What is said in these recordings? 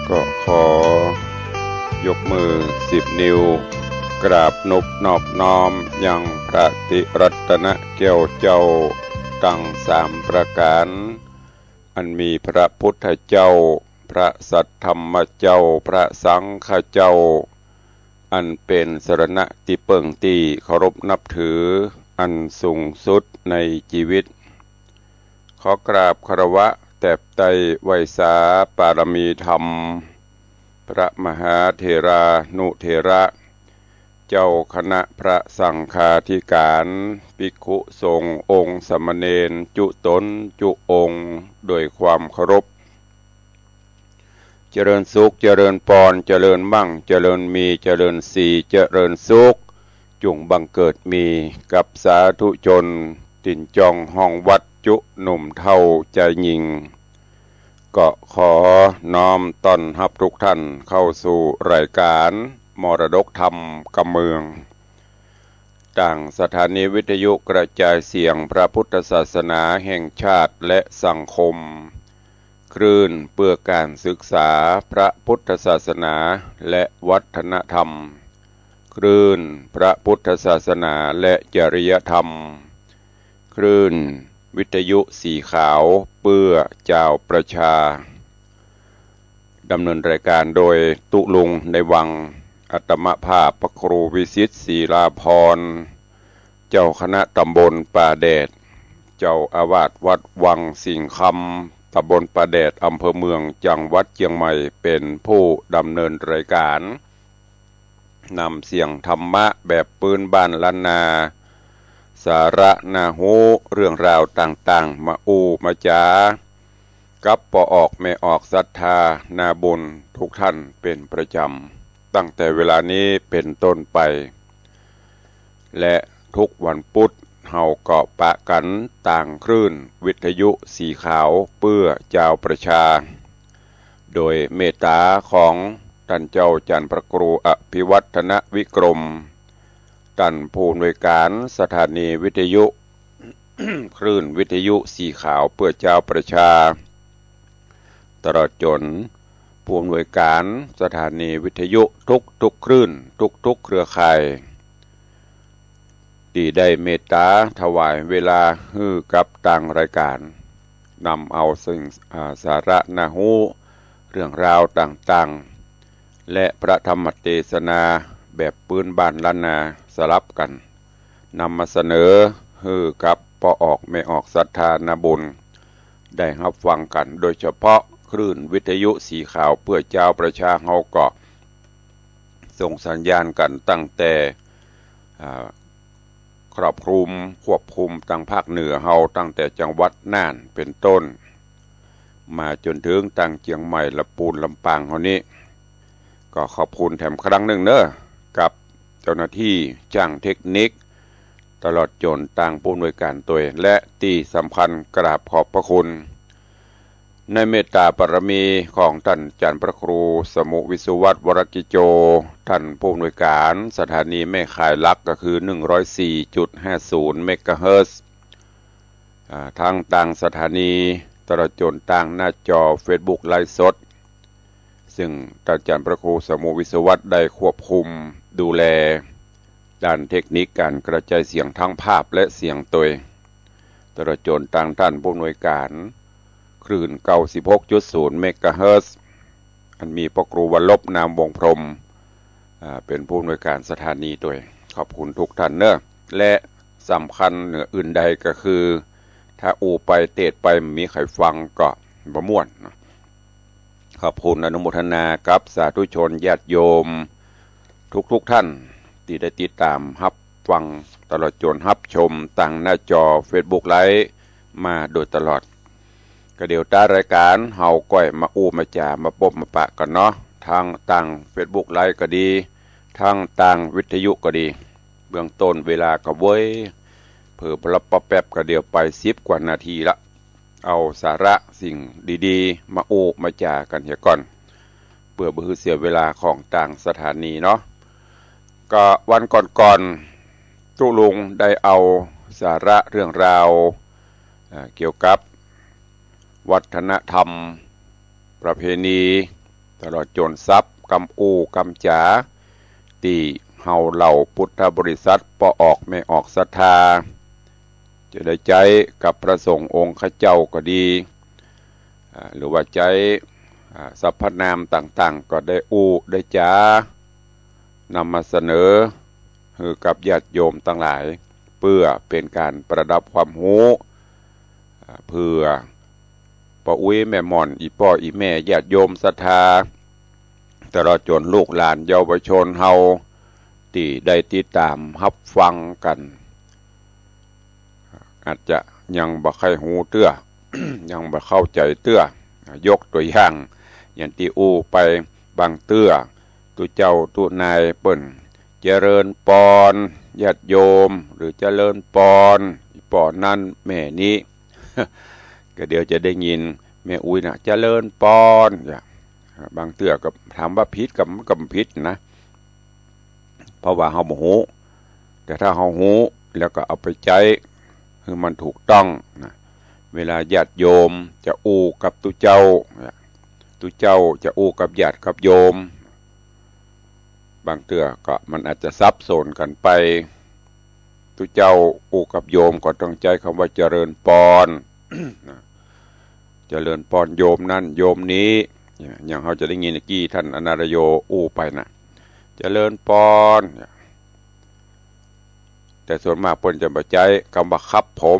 ก็ขอยกมือ10 นิ้วกราบนอบน้อมยังพระติรัตนแก้วเจ้าตั้ง3 ประการอันมีพระพุทธเจ้าพระสัทธรรมเจ้าพระสังฆเจ้าอันเป็นสรณะที่เปิ่งที่เคารพนับถืออันสูงสุดในชีวิตขอกราบคารวะแตบไตไวสาปารมีธรรมพระมหาเถรานุเถระเจ้าคณะพระสังฆาธิการภิกขุสงฆ์องค์สมณเณรจุตนจุองค์โดยความเคารพเจริญสุขเจริญพรเจริญมั่งเจริญมีเจริญสีเจริญสุขจงบังเกิดมีกับสาธุชนตินจองห้องวัดจุหนุ่มเท่าใจหญิงก็ขอน้อมต้อนรับทุกท่านเข้าสู่รายการมรดกธรรมกำเมืองต่างสถานีวิทยุกระจายเสียงพระพุทธศาสนาแห่งชาติและสังคมคลื่นเพื่อการศึกษาพระพุทธศาสนาและวัฒนธรรมคลื่นพระพุทธศาสนาและจริยธรรมคลื่นวิทยุสีขาวเพื่อเจ้าประชาดำเนินรายการโดยตุลุงในวังอัตมภาพพระครูวิสิตศิลาภรณ์เจ้าคณะตำบลป่าแดดเจ้าอาวาสวัดวังสิงห์คำตำบลป่าแดดอำเภอเมืองจังหวัดเชียงใหม่เป็นผู้ดำเนินรายการนำเสียงธรรมะแบบปืนบ้านล้านนาสาระนาหูเรื่องราวต่างๆมามาจากับปอออกไม่ออกศรัทธานาบุญทุกท่านเป็นประจำตั้งแต่เวลานี้เป็นต้นไปและทุกวันพุธเฮาเกาะปะกันต่างคลื่นวิทยุสีขาวเพื่อเจ้าประชาโดยเมตตาของท่านเจ้าจันทร์พระครูอภิวัฒนวิกรมท่านผู้อำนวยการสถานีวิทยุ คลื่นวิทยุสีขาวเพื่อเจ้าประชาตลอดจนผู้อำนวยการสถานีวิทยุทุกคลื่นทุกเครือข่ายที่ได้เมตตาถวายเวลาให้กับต่างรายการนำเอาสิ่งสาระนาหูเรื่องราวต่างๆและพระธรรมเทศนาแบบปืนบ้านล้านนาสลับกันนำมาเสนอให้กับปอออกไม่ออกศรัทธานาบุญได้รับฟังกันโดยเฉพาะคลื่นวิทยุสีขาวเพื่อเจ้าประชาเฮาก็ส่งสัญญาณกันตั้งแต่ครอบคลุมควบคุมตั้งภาคเหนือเฮาตั้งแต่จังหวัดน่านเป็นต้นมาจนถึงตั้งเชียงใหม่ลำพูนลำปางเฮานี้ก็ขอบคุณแถมครั้งหนึ่งเนอะกับเจ้าหน้าที่จ้างเทคนิคตลอดจนต่างผู้อำนวยการตัวและที่สำคัญกราบขอบพระคุณในเมตตาบารมีของท่านจันทร์พระครูสมุวิสุวัตรวรกิโจท่านผู้อำนวยการสถานีแม่ข่ายลักก็คือ 104.50 เมกะเฮิรตซ์ทางต่างสถานีตลอดจนต่างหน้าจอ Facebook ไลฟ์สดซึ่งท่านอาจารย์พระครูสมุวิศวัตรได้ควบคุมดูแลด้านเทคนิคการกระจายเสียงทั้งภาพและเสียงตัวตลอดจนต่างท่านผู้อำนวยการคลื่น 96.0 เมกะเฮิรตซ์อันมีพระครูวรลบนามวงพรหมเป็นผู้อำนวยการสถานีตัวขอบคุณทุกท่านเนอะและสำคัญเหนืออื่นใดก็คือถ้าไปเตะไปมีใครฟังก็บ่ม่วนนะขอบคุณอนุโมทนากับสาธุชนญาติโยมทุกท่านที่ได้ติดตามรับฟังตลอดจนรับชมตั้งหน้าจอ Facebook ไลฟ์มาโดยตลอดก็เดี๋ยวตารายการเฮาก้อยมามาจามาปบมาปะกันเนาะทางต่าง Facebook ไลฟ์ก็ดีทางต่างวิทยุก็ดีเบื้องต้นเวลาก็เว้ยเผื่อพลับแป๊บก็เดี๋ยวไป10 กว่านาทีละเอาสาระสิ่งดีๆมามาจากันเฮียก่อนเพื่อบ่ให้เสียเวลาของต่างสถานีเนาะก็วันก่อนตุลุงได้เอาสาระเรื่องราวเกี่ยวกับวัฒนธรรมประเพณีตตลอดจนทรัพย์กำอูกำจ๋าตีเฮาเหล่าพุทธบริษัทปอออกไม่ออกศรัทธาจะได้ใจกับพระสงฆ์องค์ข้าเจ้าก็ดีหรือว่าใจสรรพนามต่างๆก็ได้อูได้จ๋านำมาเสนอคือกับญาติโยมทั้งหลายเพื่อเป็นการประดับความรู้เพื่อป้าอุ้ยแม่หม่อนอีพ่ออีแม่ญาติโยมศรัทธาตลอดจนลูกหลานเยาวชนเฮาที่ได้ติดตามรับฟังกันอาจจะยังบ่ค่อยหูเตื้อ ยังบ่เข้าใจเตื้อยกตัวอย่างอย่างที่อูไปบางเตื้อตุเจ้าตุนายเปิ้นเจริญปอนญาติโยมหรือเจริญปอนปอนนั่นแม่นี้ ก็เดี๋ยวจะได้ยินแม่อุ้ยนะเจริญปอนบางเตื้อก็ถามว่าผิดกับผิดนะเพราะว่าเฮาบ่ฮู้แต่ถ้าเฮาฮู้แล้วก็เอาไปใช้คือมันถูกต้องนะเวลาญาติโยมจะอูกับตุเจ้าจะอูกับญาติกับโยมบางเตื้อก็มันอาจจะซับซ้อนกันไปตุเจ้าอูกับโยมก็ต้องใจคำว่าเจริญปอนเจริญปอนโยมนั่นโยมนี้อย่างเขาจะได้ยินกี้ท่านอนารโยอูไปนะเจริญปอนแต่ส่วนมากเพิ่นจะบ่ใจคำว่าครับผม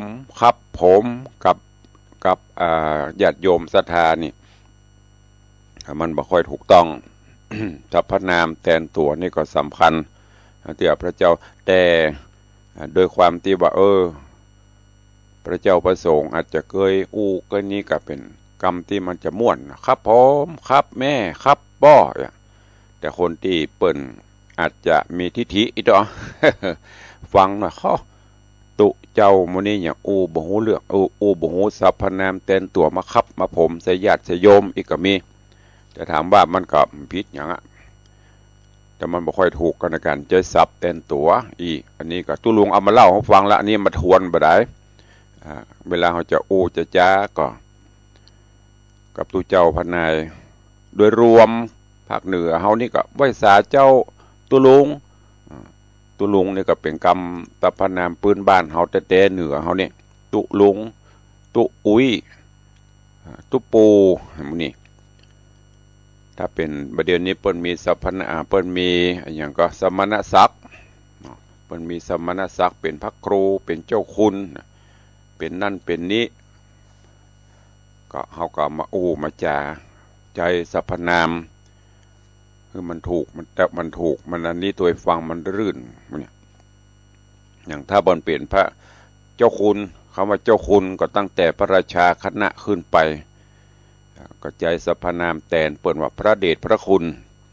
กับญาติโยมศรัทธานี่มันบ่ค่อยถูกต้อง สรรพนามแทนตัวนี่ก็สำคัญที่พระเจ้าแต่โดยความที่ว่าพระเจ้าประสงค์อาจจะเคยก็นี้ก็เป็นกรรมที่มันจะม่วนครับผมครับแม่ครับป้อแต่คนที่เปิ่นอาจจะมีทิฐิอีกต่อ ฟังหน่อยเขาตุเจ้ามื้อนี้อย่างบ่ฮู้เรื่องบ่ฮู้สรรพนามแทนตัวมาครับมาผมใส่ญาติใส่โยมอีกก็มีจะถามว่ามันก็ผิดหยังแต่มันบ่ค่อยถูกกันในการใช้ศัพท์แทนตัวอีกอันนี้ก็ตุลุงเอามาเล่าให้ฟังละอันนี้มาทวนบ่ได้เวลาเขาจะจะจ้าก็กับตุเจ้าพนายโดยรวมภาคเหนือเฮานี่ก็ไหว้สาเจ้าตุลุงนี่ก็เป็นกรรมตะพนามปืนบ้านเฮาแต่เหนือเฮานี่ตุลุงตุอุ้ยตุปูมื้อนี้ถ้าเป็นประเดี๋ยวนี้เปิ้นมีสรรพนามเปิ้นมีอย่างก็สมณศักดิ์เปิ้นมีสมณศักดิ์เป็นพระครูเป็นเจ้าคุณเป็นนั่นเป็นนี้ก็เฮาก็มามาจาใจสรรพนามคือมันถูกมันถูกมันอันนี้ตัวฟังมันรื่นเนี่ยอย่างถ้าบนเปลี่ยนพระเจ้าคุณคำว่าเจ้าคุณก็ตั้งแต่พระราชาคณะขึ้นไปก็ใจสรรพนามแทนเปิดว่าพระเดชพระคุณ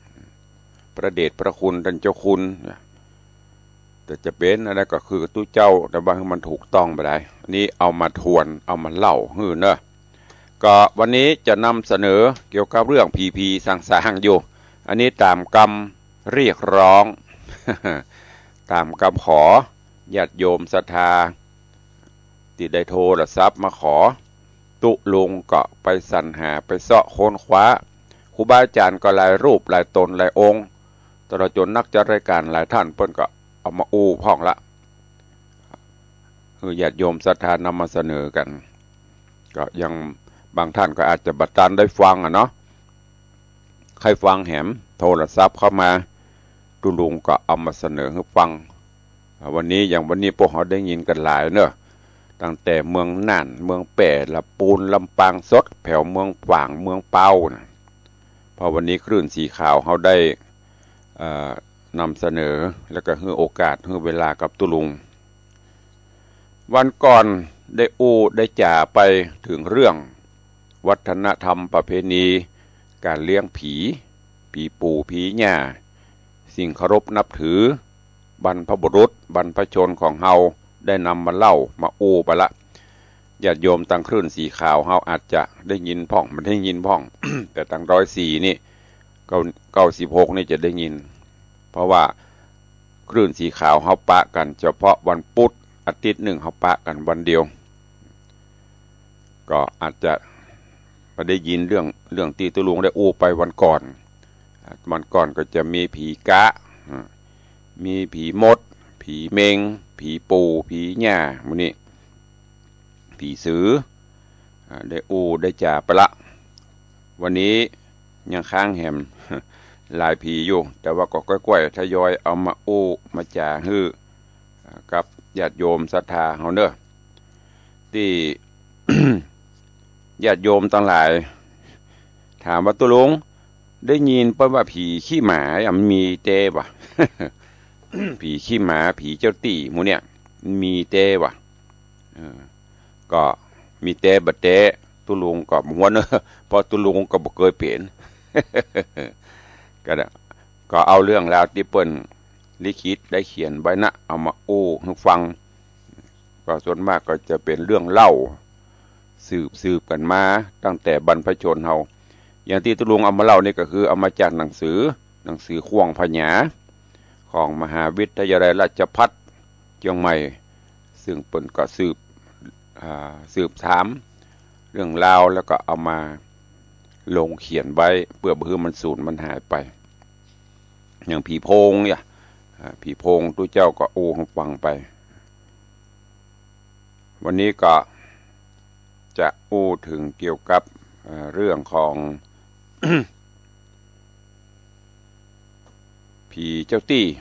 ท่านเจ้าคุณแต่จะเป็นอะไรก็คือตู้เจ้าแต่ว่ามันถูกต้องไปได้นี่เอามาทวนเอามาเล่าเนอะก็วันนี้จะนำเสนอเกี่ยวกับเรื่องผีสางๆอยู่อันนี้ตามกรรมเรียกร้อง ตามกรรมขอญาติโยมศรัทธาที่ได้โทรศัพท์มาขอตุลุงก็ไปสรรหาไปเสาะค้นคว้าครูบาอาจารย์ก็หลายรูปหลายตนหลายองค์ตลอดจนนักจัดรายการหลายท่านเพิ่นก็เอามาพ้องละคือญาติโยมศรัทธานำมาเสนอกันก็ยังบางท่านก็อาจจะบัดตันได้ฟังเนาะใครฟังแหมโทรศัพท์เข้ามาตุลุงก็เอามาเสนอให้ฟังวันนี้พวกเขาได้ยินกันหลายเนอะตั้งแต่เมืองน่านเมืองแปะละปูนลำปางสดแผ่วเมืองฝางเมืองเป้านะพอวันนี้คลื่นสีขาวเขาได้นำเสนอแล้วก็ให้โอกาสให้เวลากับตุลุงวันก่อนได้ได้จ่าไปถึงเรื่องวัฒนธรรมประเพณีการเลี้ยงผีปู่ผีย่าสิ่งเคารพนับถือบรรพบุรุษบรรพชนของเฮาได้นำมาเล่ามาไปละญาติโยมตั้งคลื่นสีขาวเฮาอาจจะได้ยินพ่องมันได้ยินพ่อง แต่ตั้ง104นี่96นี่จะได้ยินเพราะว่าคลื่นสีขาวเฮาปะกันเฉพาะวันพุธอาทิตย์หนึ่งเฮาปะกันวันเดียวก็อาจจะได้ยินเรื่องตีตุลุงได้ไปวันก่อนมันก่อนก็จะมีผีกะมีผีมดผีเมงผีปูผีหญ้ามื้อนี้ผีสือได้ได้จ่าไปละวันนี้ยังค้างแหมหลายผีอยู่แต่ว่าก็ค่อยๆทยอยเอามามาจ่าฮื้อกับญาติโยมศรัทธาเฮาเด้อที่ ญาติโยมทั้งหลายถามว่าตุลุงได้ยินเปิ้นว่าผีขี้หมามันมีเต้บ่ะ ผีขี้หมาผีเจ้าตี้หมู่เนี่ยมีเต้บ่ะก็มีเต้บ่เต้ตุลุงก็บ่ฮู้เด้อเพราะตุลุงก็บ่เคยเป็น ก็เอาเรื่องราวที่เปิ้นลิขิตได้เขียนไว้นะเอามาให้ฟังก็ส่วนมากก็จะเป็นเรื่องเล่าสืบกันมาตั้งแต่บรรพชนเฮาอย่างที่ตุลุงเอามาเล่านี่ก็คือเอามาจากหนังสือข่วงพญาของมหาวิทยาลัยราชภัฏเชียงใหม่ซึ่งเปิ้นก็สืบถามเรื่องราวแล้วก็เอามาลงเขียนไว้เพื่อบ่ให้มันสูญมันหายไปอย่างผีโพงเนี่ยผีโพงตัวเจ้าก็ให้ฟังไปวันนี้ก็จะถึงเกี่ยวกับเรื่องของ ผีเจ้าตี้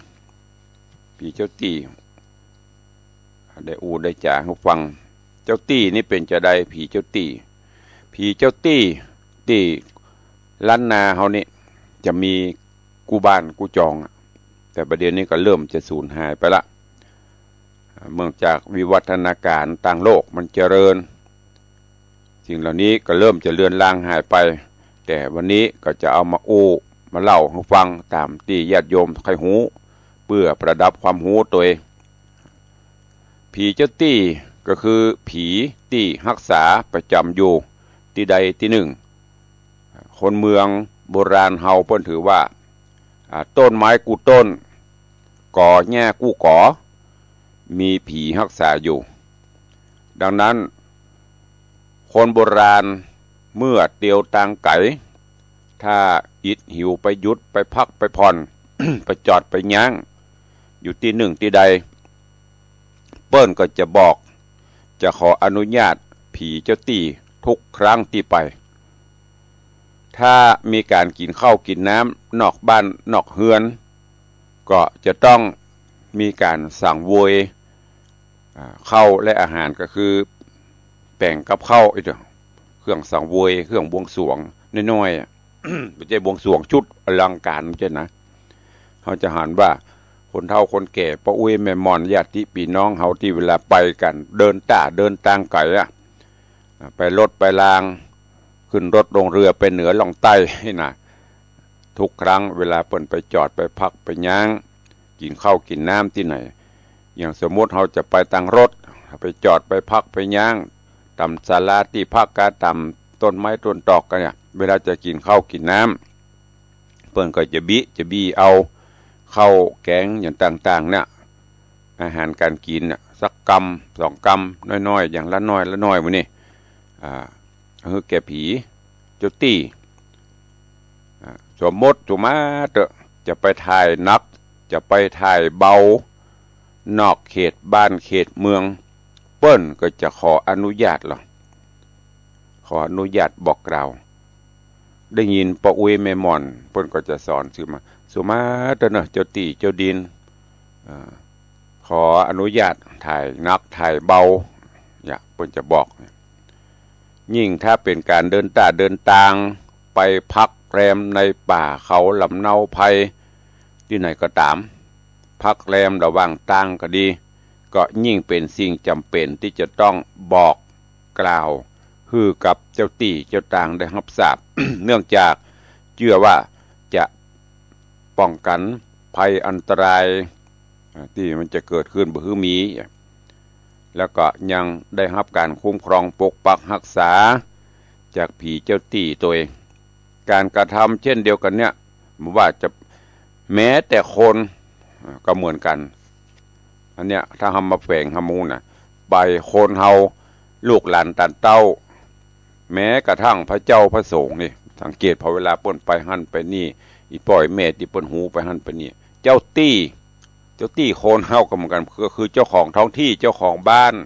ได้จ่าให้ฟังเจ้าตี้นี่เป็นจะได้ผีเจ้าตี้ที่ล้านนาเฮานี่จะมีกูบ้านกูจองแต่ประเดี๋ยวนี้ก็เริ่มจะสูญหายไปละเมื่อจากวิวัฒนาการต่างโลกมันเจริญสิ่งเหล่านี้ก็เริ่มจะเลือนลางหายไปแต่วันนี้ก็จะเอามาเล่าให้ฟังตามที่ญาติโยมใครหูเพื่อประดับความหูตัวเองผีเจ้าตี้ก็คือผีที่รักษาประจำอยู่ที่ใดที่หนึ่งคนเมืองโบราณเฮาเพิ่นถือว่าต้นไม้กูต้นก่อแง่กูก่อมีผีรักษาอยู่ดังนั้นคนโบราณเมื่อเตียวตังไก่ถ้าอิดหิวไปยุดไปพักไปผ่อน ไปจอดไปย่างอยู่ที่หนึ่งที่ใดเปิ้นก็จะบอกจะขออนุญาตผีเจ้าตี้ทุกครั้งที่ไปถ้ามีการกินข้าวกินน้ำนอกบ้านนอกเฮือนก็จะต้องมีการสั่งโวยข้าวและอาหารก็คือแป้งกับข้าวเครื่องสังเวยเครื่องบวงสรวงน้อยๆ ไม่ใช่บวงสรวงชุดอลังการใช่นะเขาจะหันว่าคนเฒ่าคนแก่ป้าอุ้ยแม่มอนญาติพี่น้องเขาที่เวลาไปกันเดินทางไกลไปรถไปรางขึ้นรถลงเรือไปเหนือล่องใต้นะทุกครั้งเวลาเปิ้นไปจอดไปพักไปย่างกินข้าวกินน้ำที่ไหนอย่างสมมติเขาจะไปทางรถไปจอดไปพักไปย่างตำศาลาที่พักกาตำต้นไม้ต้นตอกกันเนี่ยเวลาจะกินข้าวกินน้ำเปิ้นก็จะบี้เอาข้าวแกงอย่างต่างๆเนี่ยอาหารการกินเนี่ยสักกำ2 กำน้อยๆอย่างละน้อยมื้อนี้คือแก่ผีเจ้าตี้สมมติจะไปถ่ายนักจะไปถ่ายเบานอกเขตบ้านเขตเมืองเปิ้นก็จะขออนุญาตบอกกล่าวได้ยินป้าอุ้ยแม่มอนเปิ้นก็จะสอนชื่อมาสุมาเจ้าตี้เจ้าดินขออนุญาตถ่ายนักถ่ายเบาอย่าเปิ้นจะบอกยิ่งถ้าเป็นการเดินทางไปพักแรมในป่าเขาลำเนาไพรที่ไหนก็ตามพักแรมระหว่างทางก็ดีก็ยิ่งเป็นสิ่งจำเป็นที่จะต้องบอกกล่าวฮือกับเจ้าตี้เจ้าต่างได้รับทราบ เนื่องจากเชื่อว่าจะป้องกันภัยอันตรายที่มันจะเกิดขึ้นบ่ฮือมีแล้วก็ยังได้รับการคุ้มครองปกปักรักษาจากผีเจ้าตี้ตัวเองการกระทำเช่นเดียวกันเนี่ยว่าจะแม้แต่คนก็เหมือนกันอันเนี้ยถ้าทำมาแฝงทำมูลไปคนเฮาลูกหลานตันเต้าแม้กระทั่งพระเจ้าพระสงฆ์นี่สังเกตพอเวลาป้นไปหั่นไปนี่อีปล่อยแม่ที่เปิ้นหูไปหันไปนี่เจ้าตี้โคนเฮาก็เหมือนกันก็คือเจ้าของท้องที่เจ้าของบ้าน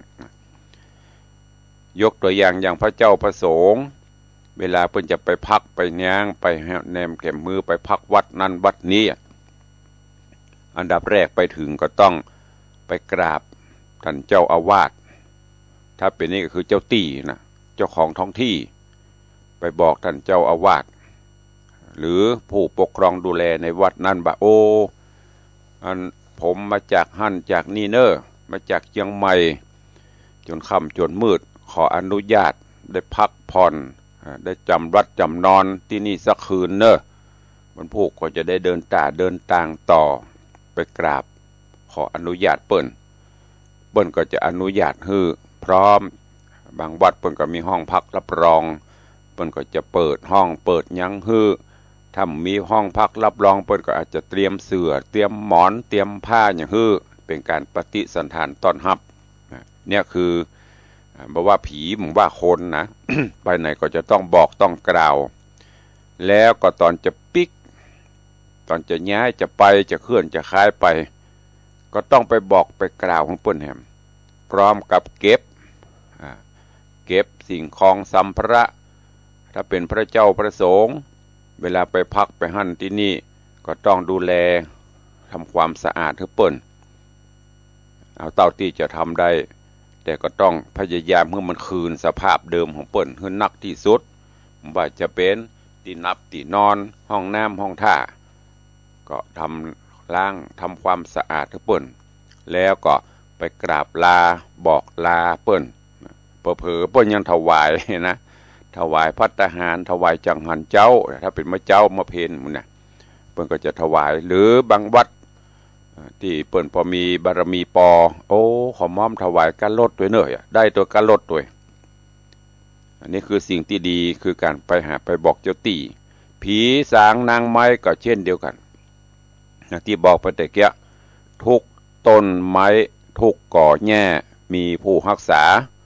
ยกตัวอย่างพระเจ้าประสงค์เวลาเพิ่นจะไปพักไปย่างไปแนมแก้มมือไปพักวัดนั้นวัดนี้อันดับแรกไปถึงก็ต้องไปกราบท่านเจ้าอาวาสถ้าเป็นนี่ก็คือเจ้าตี้นะเจ้าของท้องที่ไปบอกท่านเจ้าอาวาสหรือผู้ปกครองดูแลในวัดนั้นว่าโอ้อันผมมาจากหั่นจากนี่เนอมาจากเชียงใหม่จนค่ำจนมืดขออนุญาตได้พักผ่อนได้จำวัดจำนอนที่นี่สักคืนเนอะมันพวกก็จะได้เดินทางต่อไปกราบขออนุญาตเปิ้นก็จะอนุญาตให้พร้อมบางวัดเปิ้นก็มีห้องพักรับรองเปิ้นก็จะเปิดห้องเปิดหยังให้ถ้ามีห้องพักรับรองเปิ้นก็อาจจะเตรียมเสื่อเตรียมหมอนเตรียมผ้าอย่างให้เป็นการปฏิสันถานต้อนรับเนี่ยคือบอกว่าผีมึงว่าคนนะ ไปไหนก็จะต้องบอกต้องกล่าวแล้วก็ตอนจะปิกตอนจะย้ายจะไปจะเคลื่อนจะคล้ายไปก็ต้องไปบอกไปกล่าวของเปิ้นแหมพร้อมกับเก็บสิ่งของสัมภาระถ้าเป็นพระเจ้าพระสงฆ์เวลาไปพักไปหั่นที่นี่ก็ต้องดูแลทำความสะอาดให้เปิ้นเอาเท่าที่จะทำได้แต่ก็ต้องพยายามให้มันคืนสภาพเดิมของเปิ้นให้นักที่สุดว่าจะเป็นที่นับที่นอนห้องน้ำห้องท่าก็ทำล้างทำความสะอาดให้เปิ้นแล้วก็ไปกราบลาบอกลาเปิ้นเผลอๆเปิ้นยังถวายนะถวายภัตตาหารถวายจังหันเจ้าถ้าเป็นมะเจ้ามาเพลมันนะเปิ้นก็จะถวายหรือบางวัดที่เปิ้นพอมีบารมีปอโอ้ขอม้อมถวายการลดด้วยเนอะได้ตัวการลดด้วยอันนี้คือสิ่งที่ดีคือการไปบอกเจ้าตี้ผีสางนางไม้ก็เช่นเดียวกันที่บอกไปแต่เกี้ยทุกต้นไม้ทุกก่อแง่มีผู้รักษา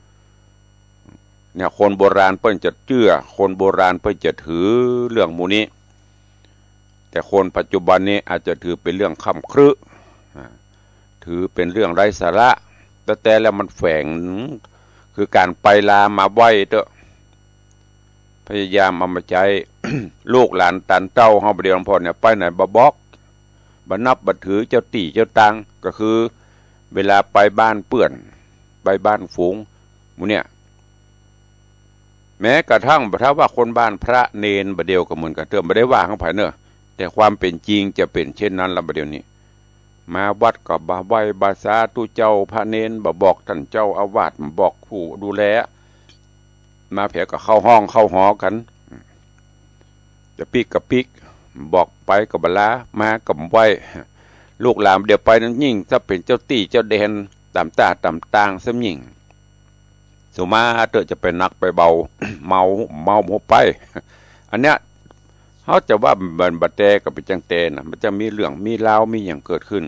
เนี่ยคนโบราณเปิ้นจะเชื่อคนโบราณเปิ้นจะถือเรื่องหมู่นี้แต่คนปัจจุบันนี้อาจจะถือเป็นเรื่องค่ำครึถือเป็นเรื่องไร้สาระแต่แล้วมันแฝงคือการไปลามาไหวเด้อพยายามเอามาใจ ลูกหลานตันเต้าเฮาบ่ได้หลวงพ่อเนี่ยไปไหนบ่บอกบ่นับบ่ถือเจ้าตี้เจ้าตังก็คือเวลาไปบ้านเปื้อนไปบ้านฝูงหมู่เนี่ยแม้กระทั่งถ้าว่าคนบ้านพระเนนบ่เดียวก็เหมือนกันเถอะบ่ได้ว่าของไผเนอะแต่ความเป็นจริงจะเป็นเช่นนั้นละบ่เดียวนี้มาวัดก็บ่ไหว้บ่สาธุเจ้าพระเนนบ่บอกท่านเจ้าอาวาสบอกผู้ดูแลมาแผลก็เข้าห้องเข้าหอกันจะปิกกับปิกบอกไปก็บ่ลามาก็บ่ไหว้ลูกหลานเดี๋ยวไปนั้นยิ่งถ้าเป็นเจ้าตี้เจ้าแดนตามตาตามตางซะยิ่งสุมาเตอจะเป็นนักไปเบา เมาหมดไปอันเนี้ยเขาจะว่ามันบัดแตกับเป็นจังเตนะมันจะมีเรื่องมีราวมีอย่างเกิดขึ้น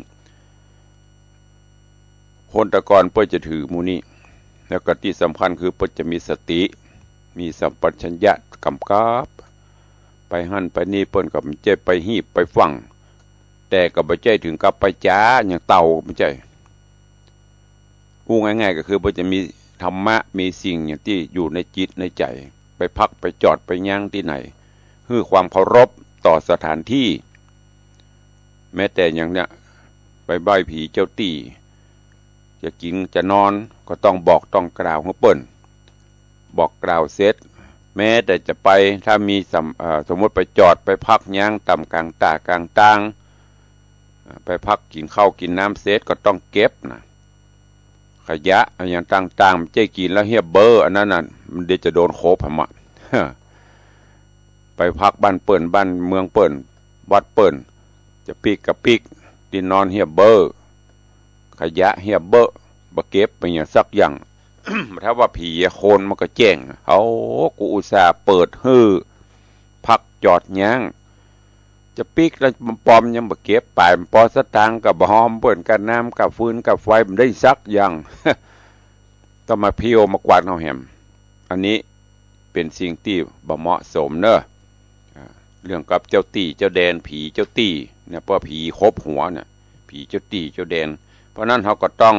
คนตะกอนเพื่อจะถือมูนี่แล้วก็ที่สำคัญคือเพื่อจะมีสติมีสัมปชัญญะกำกับไปหั่นไปนี่เปิ้นกับมันใจไปหีบไปฟังแต่ก็บ่ใจถึงกับไปจ้าอย่างเต่าไม่ใช่พูดง่ายๆก็คือเพื่อจะมีธรรมะมีสิ่งอย่างที่อยู่ในจิตในใจไปพักไปจอดไปย่างที่ไหนคือความเคารพต่อสถานที่แม้แต่อย่างเนี้ยไปไหว้ผีเจ้าตี้จะกินจะนอนก็ต้องบอกต้องกล่าวให้เปิ้นบอกกล่าวเสร็จแม้แต่จะไปถ้ามีสมมติไปจอดไปพักย่างต่ำกลางตากลางตางไปพักกินข้าวกินน้ำเสร็จก็ต้องเก็บนะขยะอย่างต่างๆเจ๊กินแล้วเฮียเบอร์อันนั้นน่ะมันเดี๋ยวจะโดนโคบหมด ไปพักบ้านเปิ้นบ้านเมืองเปิ้นวัดเปิ้นจะปิกกับปิกที่นอนเฮียเบอร์ขยะเฮียเบอร์บ่เก็บไปอย่างสักอย่าง ถ้าว่าผีโคนมันก็แจ้งเอากูอุตส่าห์เปิดฮื้อพักจอดย่างจะปิกแล้วปอมยังบ่เก็บไปปอสตางกับหอมเปิ้นกับน้ำกับฟืนกับไฟมันได้สักอย่าง ต้องมาพิโอมากวาดเอาแหมอันนี้เป็นสิ่งที่บ่เหมาะสมเนอะเรื่องกับเจ้าตี้เจ้าแดนผีเจ้าตี้เนี่ยเพราะผีครบหัวเนี่ยผีเจ้าตี้เจ้าแดนเพราะนั้นเขาก็ต้อง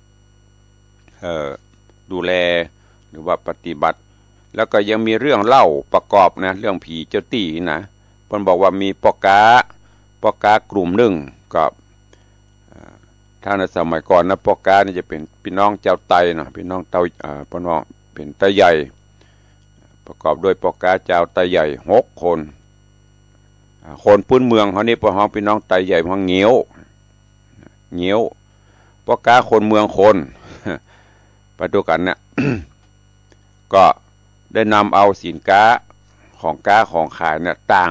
ดูแลหรือว่าปฏิบัติแล้วก็ยังมีเรื่องเล่าประกอบนะเรื่องผีเจ้าตี้นะเพิ่นบอกว่ามีปอกากลุ่มหนึ่งกับถ้าในสมัยก่อนนะปอกานี่จะเป็นพี่น้องเจ้าไตนะพี่น้องเต้าพี่น้องเป็นไตใหญ่ประกอบด้วยปอกาเจ้าไตใหญ่6 คนคนพื้นเมืองเขานี่พวกเขาพี่น้องไตใหญ่พวกเงี้ยวปอกาคนเมืองคนไปดูกันเนี่ย ก็ได้นำเอาสินค้าของขายเนี่ยต่าง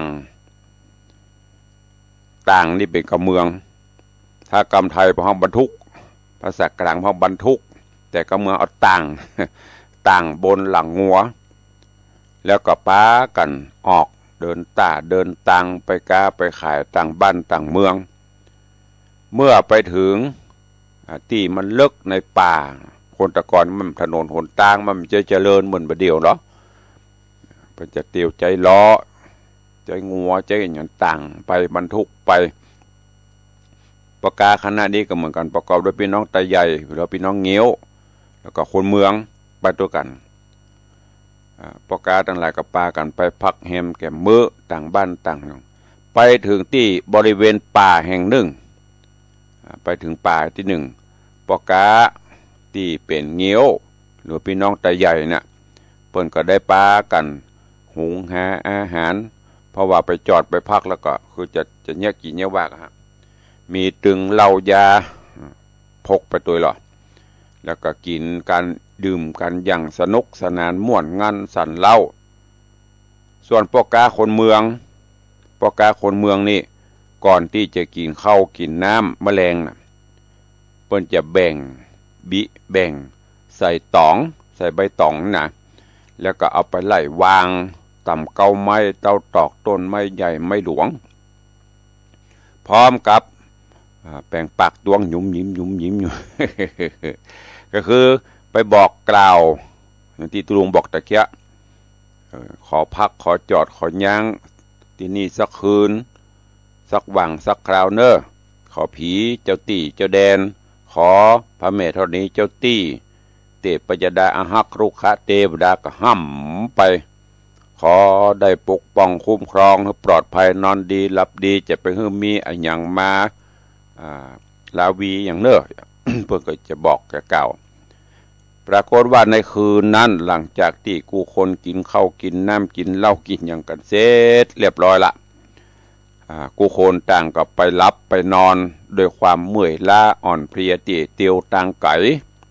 นี่เป็นกำเมืองถ้ากำไทยพวกเขาบรรทุกภาษากลางพวกบรรทุกแต่กำเมืองเอาต่างบนหลังงัวแล้วก็ป้ากันออกเดินตังไปกาไปขายต่างบ้านต่างเมืองเมื่อไปถึงที่มันลึกในป่าคนตะกอนมันถนนหนทางมันจะเจริญเหมือนบะเดียวเนาะมันจะเตียวใจล้อใจงัวใจอย่างต่างไปบรรทุกไปปากาคณะนี้ก็เหมือนกันประกอบด้วยพี่น้องตาใหญ่แล้วพี่น้องเงี้ยวแล้วก็คนเมืองไปตัวกันปากาทั้งหลายกับปากันไปพักแฮมแก่มื้อต่างบ้านต่างไปถึงที่บริเวณป่าแห่งหนึ่งไปถึงป่าที่หนึ่งปากาที่เป็นเงี้ยวหรือพี่น้องตาใหญ่เนี่ยเพิ่นก็ได้ปากันหุงหาอาหารเพราะว่าไปจอดไปพักแล้วก็คือจะแยกกี่แยกว่าฮะมีตึงเหล้ายาพกไปตัวหรอแล้วก็กินการดื่มกันอย่างสนุกสนานม่วนงันสั่นเล่าส่วนปอกาคนเมืองนี่ก่อนที่จะกินข้าวกินน้ำแมลงนะเพิ่นจะแบ่งใส่ใบตองนะแล้วก็เอาไปไล่วางต่ำเก้าไม้เต้าตอกต้นไม้ใหญ่ไม้หลวงพร้อมกับแปรงปากดวงหยุมยิ้มอยู่ ก็คือไปบอกกล่าวอย่างที่ตุลุงบอกตะเกียขอพักขอจอดขอย่างที่นี่สักคืนสักวังสักคราวเนอะขอผีเจ้าตี้เจ้าแดนขอพระแม่ธรณีเจ้าตี้เทพยดาอาหักรุขะเทวดาก็ห้ำไปขอได้ปกป้องคุ้มครองให้ปลอดภัยนอนดีหลับดีจะไปให้มีอย่างมาลาวีอย่างเนอะ เพื่อก็จะบอกแกเก่าปรากฏว่าในคืนนั้นหลังจากที่กูคนกินข้าวกินน้ำกินเหล้ากินอย่างกันเสร็จเรียบร้อยละกูคนต่างกับไปรับไปนอนโดยความเมื่อยล้าอ่อนเพลียเตียวต่างไก่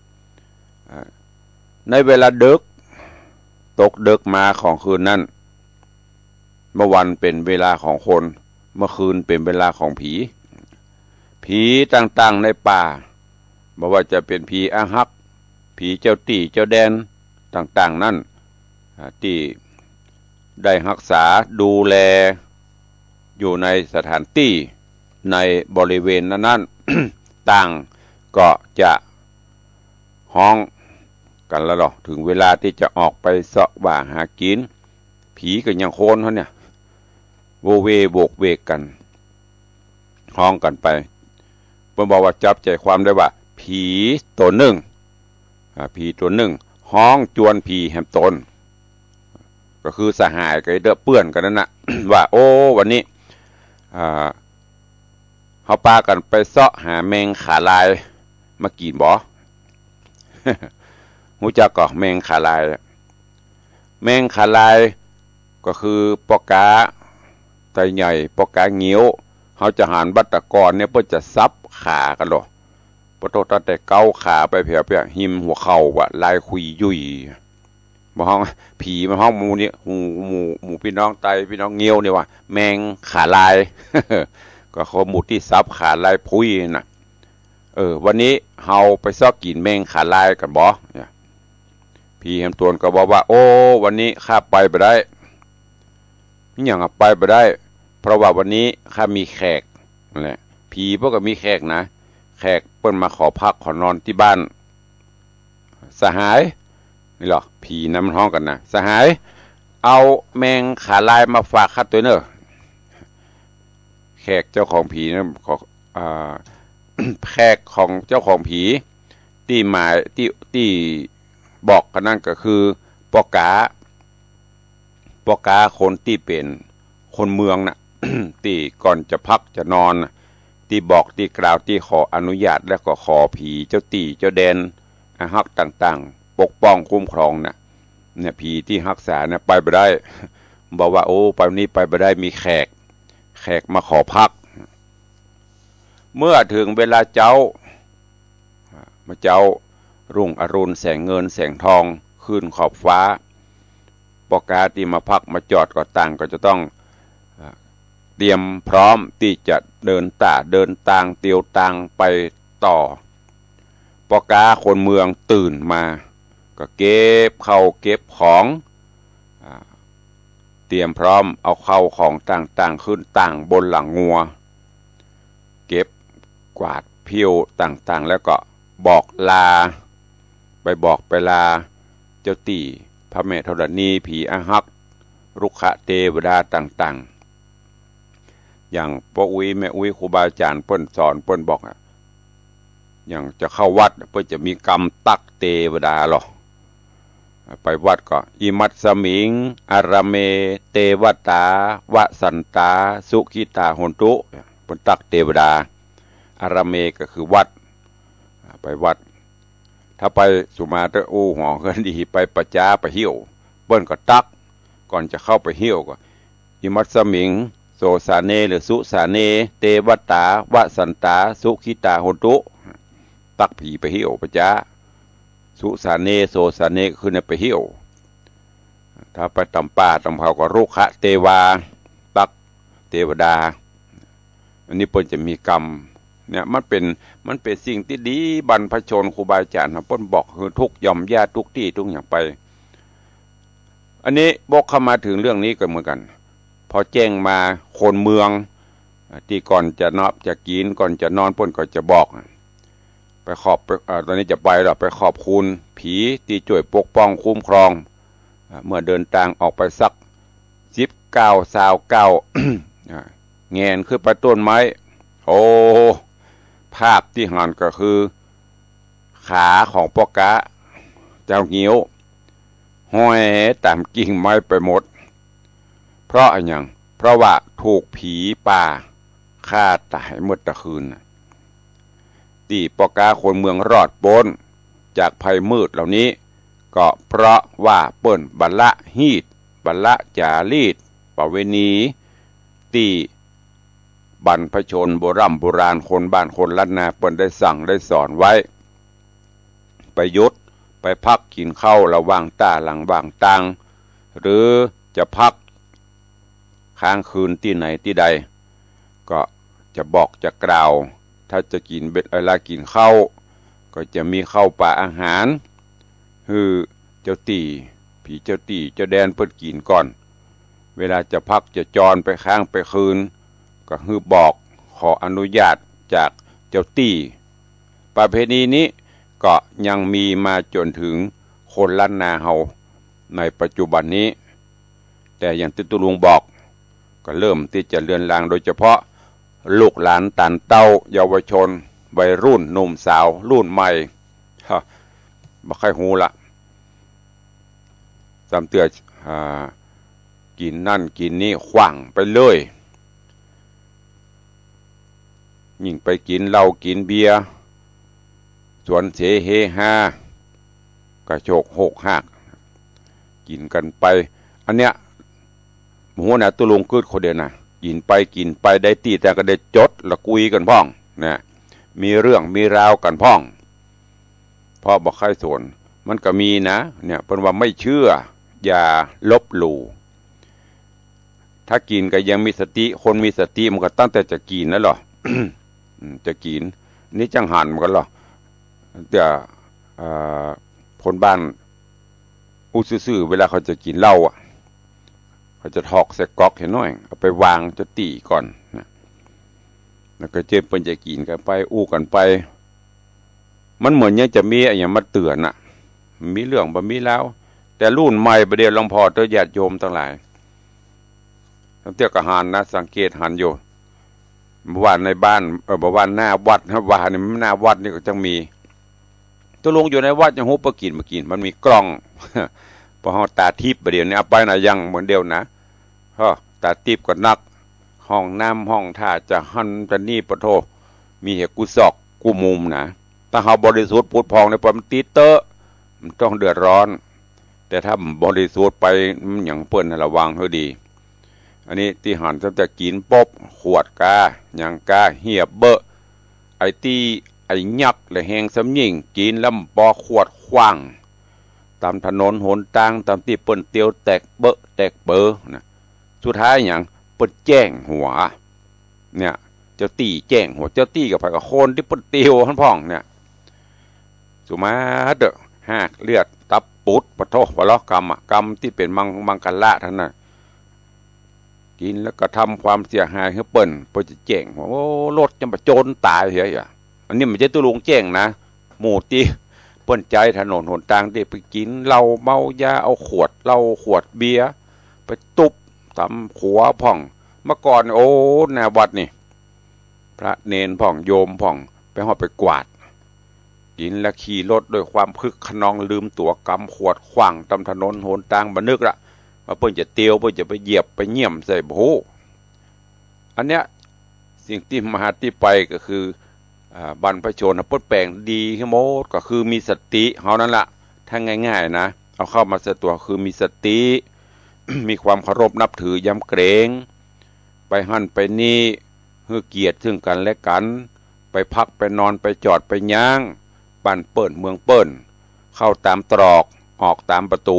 ในเวลาตกดึกมาของคืนนั้นเมื่อวันเป็นเวลาของคนเมื่อคืนเป็นเวลาของผีต่างๆในป่าไม่ว่าจะเป็นผีอาหักผีเจ้าตี้เจ้าแดนต่างๆนั่นที่ได้รักษาดูแลอยู่ในสถานที่ในบริเวณนั้น ต่างก็จะห้องกันแล้วหรอถึงเวลาที่จะออกไปเสาะว่าหากินผีก็ยังโคนเขาเนี่ยโวเวโบกเวกกันห้องกันไปเพิ่นบอกว่าจับใจความได้ว่าผีตัวหนึ่งห้องจวนผีแหมตนก็คือสหายก็เด้อเปื้อนกันนั่นนะ ว่าโอ้วันนี้เขาปากันไปเสาะหาแมงขาลายมากินบ่ รู้จักก็แมงขาลายก็คือปอกาไตใหญ่ปอกาเงี้ยวเขาจะหันบัตตะกรเนี่ยเพื่อจะซับขากันหรอปะโตตั้งแต่เก้าขาไปเพียหิมหัวเข่าว่ะลายคุยยุ่ยมาห้องผีมาห้องหมูนี่หมูพี่น้องไตพี่น้องเงี้ยวเนี่ยว่ะแมงขาลาย ก็เขาหมูที่ซับขาลายพุยน่ะวันนี้เฮาไปซอกกินแมงขาลายกันบ่เนี่ยพี่แฮมตวนก็บอกว่าโอ้วันนี้ข้าไปได้นี่อย่างไปได้เพราะว่าวันนี้ข้ามีแขกนั่นแหละผีพวกก็มีแขกนะแขกเปิ้นมาขอพักขอนอนที่บ้านสหายนี่หรอผีน้ำห้องกันนะสหายเอาแมงขาลายมาฝากข้าตัวเนอะแขกเจ้าของผีนะขอแขกของเจ้าของผีที่หมายที่บอกกันนั่นก็คือปอกาคนที่เป็นคนเมืองน่ะ ที่ก่อนจะพักจะนอนที่บอกที่กล่าวที่ขออนุญาตแล้วก็ขอผีเจ้าตีเจ้าแดนฮักต่างๆปกป้องคุ้มครองน่ะเนี่ยผีที่รักษาเนี่ยไปบ่ได้บอกว่าโอ้ไปนี้ไปบ่ได้มีแขกมาขอพักเมื่อถึงเวลาเจ้ารุ่งอรุณแสงเงินแสงทองขึ้นขอบฟ้าปอกาที่มาพักมาจอดก็ต่างก็จะต้องเตรียมพร้อมที่จะเดินทางเตียวตังไปต่อปอกาคนเมืองตื่นมาก็เก็บเข้าเก็บของเตรียมพร้อมเอาเข้าของต่างๆขึ้นต่างบนหลังงัวเก็บกวาดเพี้ยวต่างๆแล้วก็บอกลาไปลาเจ้าตีพระแม่ธรณีผีอาหักรุกขะเทวดาต่างๆอย่างพ่ออุ้ยแม่อุ้ยครูบาอาจารย์เปิ้นสอนเปิ้นบอกอย่างจะเข้าวัดเปิ้นจะมีกรรมตักเทวดาหรอไปวัดก็อิมัตสมิงอารเมเทวตาวสันตาสุขิตาโหนตุเปิ้นตักเทวดาอารเมก็คือวัดไปวัดถ้าไปสุมาตะอูหอก็ดีไปประจาไปเหี่ยวเปิ้นก็ตักก่อนจะเข้าไปเหี่ยวก็อิมัตสมิงโสสาเนหรือสุสาเนเทวตาวสันตาสุขิตาโหนตุตักผีไปเหี่ยวประจาสุสาเนโสสาเนคือไปเหี่ยวถ้าไปตำป่าตำเผาก็รุกขะเทวาตักเทวดาอันนี้เปิ้นจะมีกรรมเนี่ยมันเป็นสิ่งที่ดีบรรพชนครูบาอาจารย์เปิ้นบอกคือทุกย่อมญาติทุกที่ทุกอย่างไปอันนี้บอกเข้ามาถึงเรื่องนี้ก็เหมือนกันพอแจ้งมาคนเมืองที่ก่อนจะนับจะกินก่อนจะนอนเปิ้นก็จะบอกไปขอบตอนนี้จะไปหรอไปขอบคุณผีที่ช่วยปกป้องคุ้มครองเมื่อเดินทางออกไปสัก19 แงนขึ้นไปต้นไม้โอ้ภาพที่หันก็คือขาของปอกะเจ้าเงี้ยวห้อยตามกิ่งไม้ไปหมดเพราะอะไรอย่างเพราะว่าถูกผีป่าฆ่าตายเมื่อตะคืนที่ปอกาคนเมืองรอดพ้นจากภัยมืดเหล่านี้ก็เพราะว่าเปิ้นบัลละฮีดบัลละจารีตประเวณีที่บรรพชนโบราณคนบ้านคนล้านนาเปิ้นได้สั่งได้สอนไว้ไปยุดไปพักกินข้าวระหว่างตาหลังว่างตังหรือจะพักค้างคืนที่ไหนที่ใดก็จะบอกจะกล่าวถ้าจะกินเบ็ดเวลากินข้าวก็จะมีข้าวปลาอาหารคือเจ้าตีผีเจ้าตีเจ้าแดนเปิ้นกินก่อนเวลาจะพักจะจรไปค้างไปคืนก็คือบอกขออนุญาตจากเจ้าตีประเพณีนี้ก็ยังมีมาจนถึงคนล้านนาเฮาในปัจจุบันนี้แต่อย่างที่ตุลุงบอกก็เริ่มที่จะเลือนลางโดยเฉพาะลูกหลานตันเต้าเยาวชนวัยรุ่นหนุ่มสาวรุ่นใหม่บ่ค่อยหูละสำเตือกินนั่นกินนี่ขว่างไปเลยยิ่งไปกินเหล้ากินเบียร์สวนเสเฮฮากระโชกโหกหักกินกันไปอันเนี้ยหมูน่ะตุลุงกึดคนเดียวนะกินไปได้ตีแต่ก็ได้จดละกุยกันพ้องนะมีเรื่องมีราวกันพ้องพอบอกใครสนมันก็มีนะเนี่ยเป็นว่าไม่เชื่ออย่าลบหลู่ถ้ากินก็ยังมีสติคนมีสติมันก็ตั้งแต่จะกินนั่นหรอ จะกินนี่จังหันมันก็หรอแต่คนบ้านอุซื่อเวลาเขาจะกินเหล้าเขาจะทอกใส่ก๊อกเห็นน้อยเอาไปวางจะตีก่อนนะแล้วก็เจ็บเป็นจะกินกันไปอู้กันไปมันเหมือนยังจะมีอย่างมาเตือนมีเรื่องบ่มีแล้วแต่รุ่นใหม่ประเดี๋ยวหลวงพ่อตัวญาติโยมทั้งหลายตั้งแต่กหันนะสังเกตหันอยู่ว่าในบ้านบอกว่าหน้าวัดนะว่านี่หน้าวัดนี่ก็จังมีตัวลงอยู่ในวัดยังหูปกินมากินมันมีกล้องพอเฮาตาทิพย์ประเดี๋ยวนี้เอาไปน่ะยังเหมือนเดียวนะตาทิพย์ก็นักห้องน้ำห้องท่าจะหันจะนี่ปะโทมีเหตุกูซอกกูมุมนะถ้าเฮาบริสุทธิ์พุทธพองในปอมตีเตอร์มันต้องเดือดร้อนแต่ถ้าบริสุทธิ์ไปมันอย่างเปิ้นระวังให้ดีอันนี้ที่หันจะกินป๊บขวดกาอย่างกาเหียบเบอะไอตีไอยักษ์และแหงสำยิงกินลำปอขวดขว้างตามถนนหนทางตามที่เปิ้นเตียวแตกเบอะแตกเบอนะสุดท้ายอย่างเปิ้นแจ้งหัวเนี่ยเจ้าตีแจ้งหัวเจ้าตีกับไปกับคนที่เปิ้นเตียวท่านพ่องเนี่ยสุมาเด้อหากเลือดตับปุดปะโทปะล้อกรรมกรรมที่เป็นมังกรละท่านน่ะกินแล้วก็ทำความเสียหายให้เปิ้นจะแจ้งว่าโอ้รถจะมาโจรตายเฮ้ยอันนี้มันจะตัวลุงแจ้งนะหมู่ตีเปิ้นใจถนนหนทางที่ไปกินเหล้าเมายาเอาขวดเหล้าขวดเบียร์ไปตุบทำขัวพ่องเมื่อก่อนโอ้แนววัดนี่พระเนนพ่องโยมพ่องไปหอบไปกวาดกินและขี่รถด้วยความคึกขนองลืมตัวกำขวดขว้างตามถนนหนทางบันนึกละมาเปิ้นจะเตียวเปิ้นจะไปเหยียบไปเยี่ยมใส่โบอันเนี้ยสิ่งที่มหาที่ไปก็คือบรรพชนเปิ้นแปลงดีขึ้นหมดก็คือมีสติเฮานั่นละถ้าง่ายๆนะเอาเข้ามาใส่ตัวคือมีสติ มีความเคารพนับถือยำเกรงไปหั่นไปนี่เพื่อเกียรติซึ่งกันและกันไปพักไปนอนไปจอดไปย่างบ้านเปิ้นเมืองเปิ้นเข้าตามตรอกออกตามประตู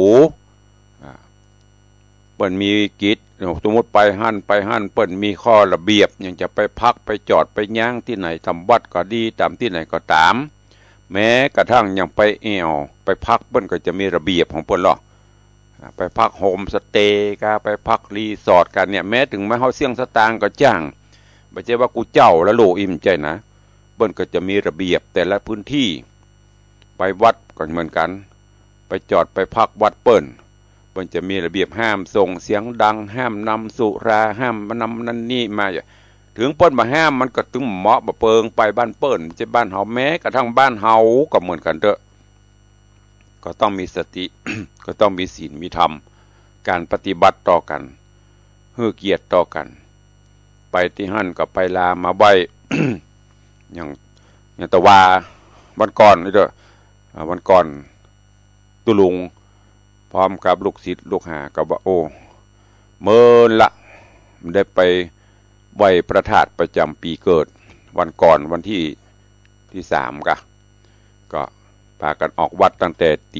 เปิ้นมีกิจสมมติไปหั่นเปิ้นมีข้อระเบียบยังจะไปพักไปจอดไปย่างที่ไหนทำวัดก็ดีตามที่ไหนก็ตามแม้กระทั่งยังไปแอวไปพักเปิ้นก็จะมีระเบียบของเปิ้นหรอกไปพักโฮมสเตย์ก็ไปพักรีสอร์ทกันเนี่ยแม้ถึงแม้เฮาเสี่ยงสตางค์ก็จ้างไม่ใช่ว่ากูเจ้าแล้วโลอิ่มใจนะเปิ้นก็จะมีระเบียบแต่ละพื้นที่ไปวัดก็เหมือนกันไปจอดไปพักวัดเปิ้นจะมีระเบียบห้ามส่งเสียงดังห้ามนำสุราห้ามนำนั่นนี่มาถึงเปิ้นมาห้ามมันก็ถึงเหมาะบะเปิงไปบ้านเปิ้นจะบ้านเฮาแม้กระทั่งบ้านเฮาก็เหมือนกันเด้อก็ต้องมีสติ ก็ต้องมีศีลมีธรรมการปฏิบัติต่อกันให้เกียรติต่อกันไปที่หั่นก็ไปลามาใบ อย่างตะวาวันก่อนนี่เด้อวันก่อนตุลุงพร้อมกับลูกศิษย์ลูกหากับว่าโอ้เมินละได้ไปไหว้พระธาตุประจำปีเกิดวันก่อนวันที่3ก็พากันออกวัดตั้งแต่ตี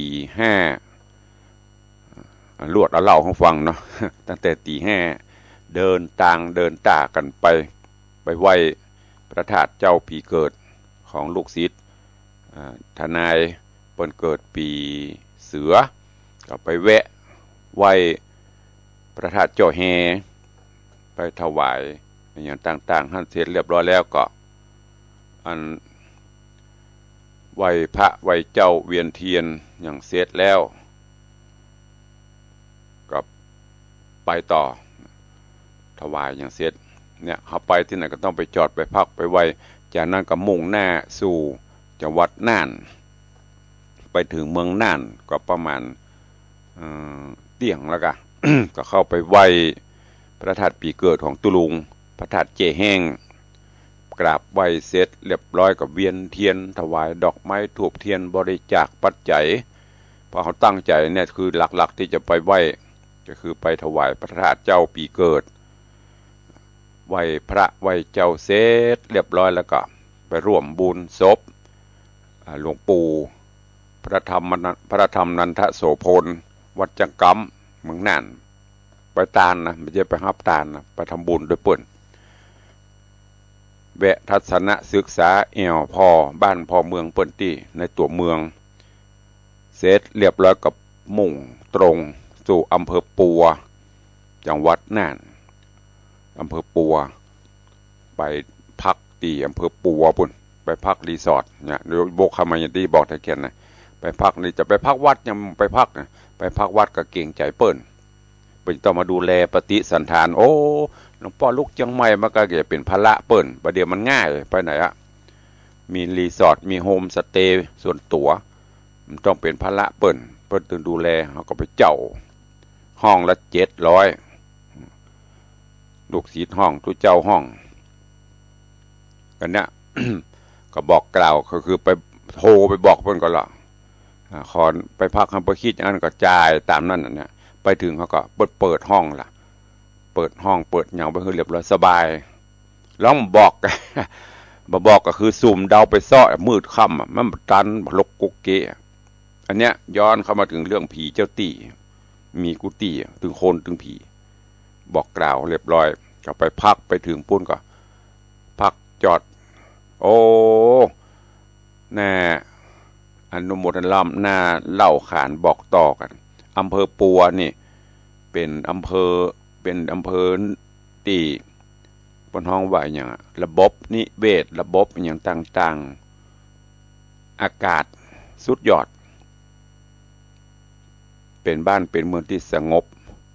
5ลวดเอาเล่าให้ฟังเนาะ ตั้งแต่ตี 5เดินตากันไปไหว้พระธาตุเจ้าปีเกิดของลูกศิษย์ทนายเปิ้นเกิดปีเสือก็ไปแวะไหว้พระธาตุเจ้าแฮไปถวายอย่างต่างๆท่านเสร็จเรียบร้อยแล้วก็อันไหว้พระไหว้เจ้าเวียนเทียนอย่างเสร็จแล้วก็ไปต่อถวายอย่างเสร็จเนี่ยเขาไปที่ไหนก็ต้องไปจอดไปพักไปไหว้จากนั้นก็มุ่งหน้าสู่จังหวัดน่านไปถึงเมืองน่านก็ประมาณเตี่ยงแล้วก็ ก็เข้าไปไหว้พระธาตุปีเกิดของตุลุงพระธาตุเจแห้งกราบไหว้เสร็จเรียบร้อยกับเวียนเทียนถวายดอกไม้ธูปเทียนบริจาคปัจจัยเพราะเขาตั้งใจเนี่ยคือหลักๆที่จะไปไหว้ก็คือไปถวายพระธาตุเจ้าปีเกิดไหว้พระไหว้เจ้าเสร็จเรียบร้อยแล้วก็ไปร่วมบุญศพหลวงปู่พระธรรมนันทโสพลวัดจังกำเมืองน่านไปตาลนะไม่ใช่ไปฮับตาลนะไปทำบุญด้วยเปิ้นแวะทัศนศึกษาพ่อบ้านพ่อเมืองเปิ้นที่ในตัวเมืองเสร็จเรียบร้อยกับมุ่งตรงสู่อำเภอปัวจังหวัดน่านอำเภอปัวไปพักที่อำเภอปัวปุ่นไปพักรีสอร์ทเนี่ยโดยโบกคำมาอย่างที่บอกแต่เขียนนะไปพักนี่จะไปพักวัดยังไปพักนะไปพักวัดก็เก่งใจเปิ้นต้องมาดูแลปฏิสันฐานโอ้หลวงพ่อลูกเชียงใหม่มันก็จะเป็นภาระเปิ่นประเดี๋ยวมันง่ายไปไหนอะมีรีสอร์ทมีโฮมสเตย์ส่วนตัวมันต้องเป็นภาระเปิ่นตึงดูแลเขาก็ไปเจ้าห้องละ700ลูกศิษย์ห้องทุเจ้าห้องกันเนี่ย ก็บอกกล่าวก็คือไปโทรไปบอกเพิ่นก็ละขอไปพักคำประคิดอย่างนั้นก็จ่ายตามนั้นเนี่ยไปถึงเขาก็เปิดห้องล่ะเปิดห้องเปิดอย่างไปคือเรียบร้อยสบายแล้วบอกมาบอกก็คือสุ่มเดาไปซ้อมืดค่ำมันตันลกกุกเกะอันเนี้ยย้อนเข้ามาถึงเรื่องผีเจ้าตีมีกุฏิถึงคนถึงผีบอกกล่าวเรียบร้อยก็ไปพักไปถึงปุ่นก็พักจอดโอ้แน่อนุโมทนาล่ำหน้าเล่าขานบอกต่อกันอำเภอปัวนี่เป็นอำเภอที่บนห้องว่าอย่างระบบนิเวศระบบอย่างต่างๆอากาศสุดยอดเป็นบ้านเป็นเมืองที่สงบ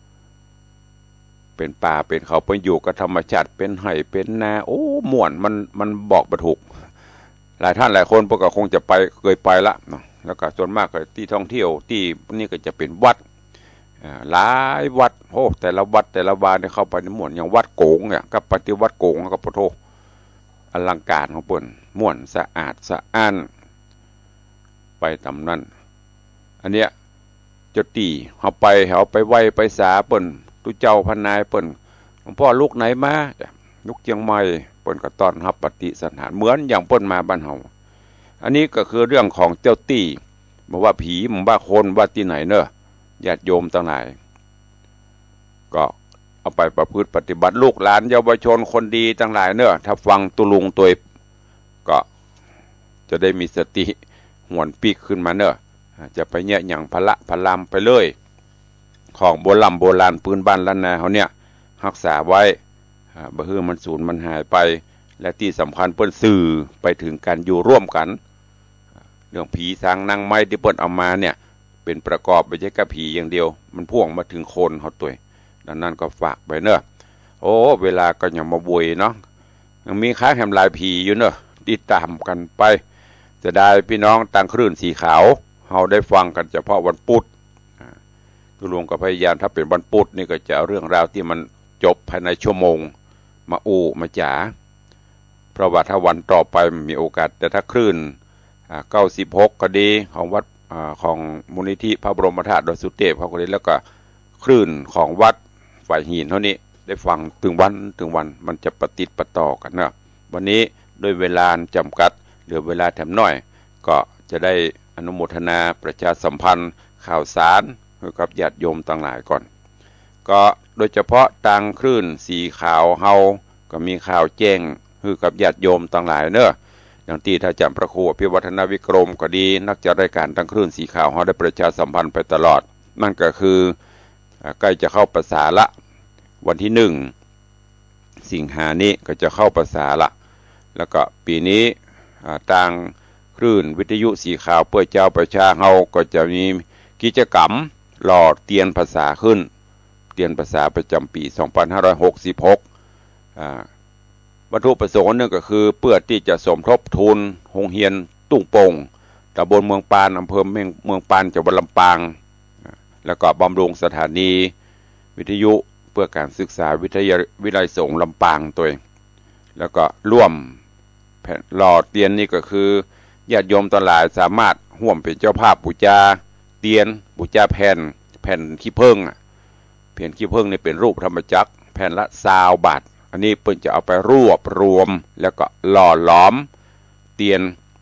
เป็นป่าเป็นเขาไปอยู่กับธรรมชาติเป็นไห่เป็นนาโอ้ม่วนมันบอกประถูกหลายท่านหลายคนพวกก็คงจะไปเคยไปละเนาะแล้วก็ส่วนมากก็ที่ท่องเที่ยวที่นี่ก็จะเป็นวัดหลายวัดโอ้แต่ละวัดแต่ละวาเนี่ยเข้าไปในม่วนอย่างวัดโกงเนี่ยกับปฏิวัติโกงก็ปะโทอลังการของเปิ้นม่วนสะอาดสะอ้านไปตำนั้นอันเนี้ยเจ้าตีเขาไปไหว้ไปสาเปิ้นตุเจ้าพันนายเปิ้นหลวงพ่อลูกไหนมาลูกเชียงใหม่เปิ้นก็ต้อนรับปฏิสันถานเหมือนอย่างเปิ้นมาบ้านเฮาอันนี้ก็คือเรื่องของเจ้าตีบอกว่าผีมึงว่าคนว่าที่ไหนเนอะญาติโยมต่างหลายก็เอาไปประพฤติปฏิบัติลูกหลานเยาวชนคนดีต่างหลายเนอะถ้าฟังตุลุงตัวก็จะได้มีสติหวนปีกขึ้นมาเนอะจะไปเนี่ยอย่างพละพลามไปเลยของโบราณปืนบ้านล้านนาเขาเนี่ยรักษาไว้บ่ให้มันสูญมันหายไปและที่สำคัญเปิ้นสื่อไปถึงการอยู่ร่วมกันเรื่องผีสางนางไม้ที่เปิ้นเอามาเนี่ยเป็นประกอบไม่ใช่แค่ผีอย่างเดียวมันพ่วงมาถึงคนเขาตัวดังนั้นก็ฝากไปเนอะโอ้เวลาก็ยังมาบุยเนาะยังมีค้าแหมลายผีอยู่เนอะติดตามกันไปจะได้พี่น้องต่างคลื่นสีขาวเราได้ฟังกันเฉพาะวันพุธทุลวงก็พยายามถ้าเป็นวันพุธนี่ก็จะเอาเรื่องราวที่มันจบภายในชั่วโมงมามาจ๋าเพราะว่าถ้าวันต่อไปมีโอกาสแต่ถ้าคลื่น96ก็ดีของวัดของมูลนิธิพระบรมธาตุดอยสุเทพเขาก็ดีแล้วก็คลื่นของวัดฝ่ายหินเท่านี้ได้ฟังถึงวันมันจะประติดประต่อกันนะวันนี้ด้วยเวลาจำกัดเหลือเวลาแถมน้อยก็จะได้อนุโมทนาประชาสัมพันธ์ข่าวสารกับญาติโยมต่างหลายก่อนก็โดยเฉพาะทางคลื่นสีขาวเฮาก็มีข่าวแจ้งคือกับญาติโยมต่างหลายเนอะอย่างที่ท่านอาจารย์พระครูอภิวัฒนวิกรมก็ดีนักจัดรายการทางคลื่นสีขาวเฮาได้ประชาสัมพันธ์ไปตลอดนั่นก็คือใกล้จะเข้าพรรษาละวันที่1 สิงหานี้ก็จะเข้าพรรษาละแล้วก็ปีนี้ทางคลื่นวิทยุสีขาวเพื่อเจ้าประชาเฮาก็จะมีกิจกรรมหล่อเตียนภาษาขึ้นเตียนภาษาประจำปี2566วัตถุประสงค์นึงก็คือเพื่อที่จะสมทบทุนโรงเรียนตุ้งโป่งตำบลเมืองปานอำเภอเมืองปานจังหวัดลำปางแล้วก็บำรุงสถานีวิทยุเพื่อการศึกษาวิทยาสงฆ์ลำปางตัวแล้วก็ร่วมหล่อเตียนนี่ก็คือญาติโยมทั้งหลายสามารถร่วมเป็นเจ้าภาพบูชาเตียนบูชาแผ่นขี้ผึ้งแผ่นขี้ผึ้งนี่เป็นรูปธรรมจักรแผ่นละ20 บาทอันนี้เพิ่นจะเอาไปรวบรวมแล้วก็หล่อหลอมเตียน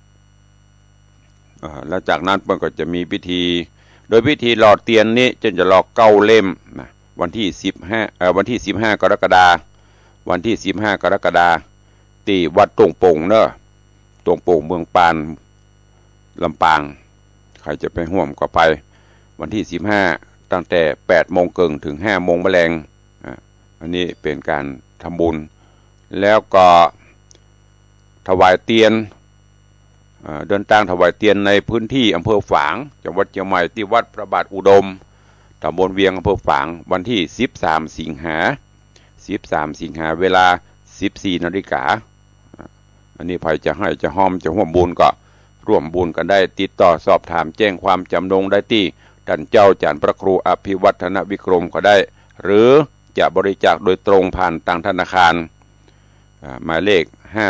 แล้วจากนั้นเพิ่นก็จะมีพิธีโดยพิธีหล่อเตียนนี้จะหล่อ9 เล่มนะวันที่15กรกฎาคมวันที่15กรกฎาคมที่วัดตงโป่งเนอะตงโป่งเมืองปานลำปางใครจะไปร่วมก็ไปวันที่15ตั้งแต่8 โมงครึ่งถึง5 โมงแมลงอันนี้เป็นการทำบุญแล้วก็ถวายเตียนเดินทางถวายเตียนในพื้นที่อำเภอฝางจังหวัดเชียงใหม่ที่วัดพระบาทอุดมตำบลเวียงอำเภอฝางวันที่13 สิงหา 13 สิงหาเวลา 14 นาฬิกาอันนี้ใครจะให้จะห้อมจะร่วมบุญก็ร่วมบุญกันได้ติดต่อสอบถามแจ้งความจำนงได้ที่ท่านเจ้าจารย์พระครูอภิวัฒนวิกรมก็ได้หรือจะบริจาคโดยตรงผ่านทางธนาคารหมายเลข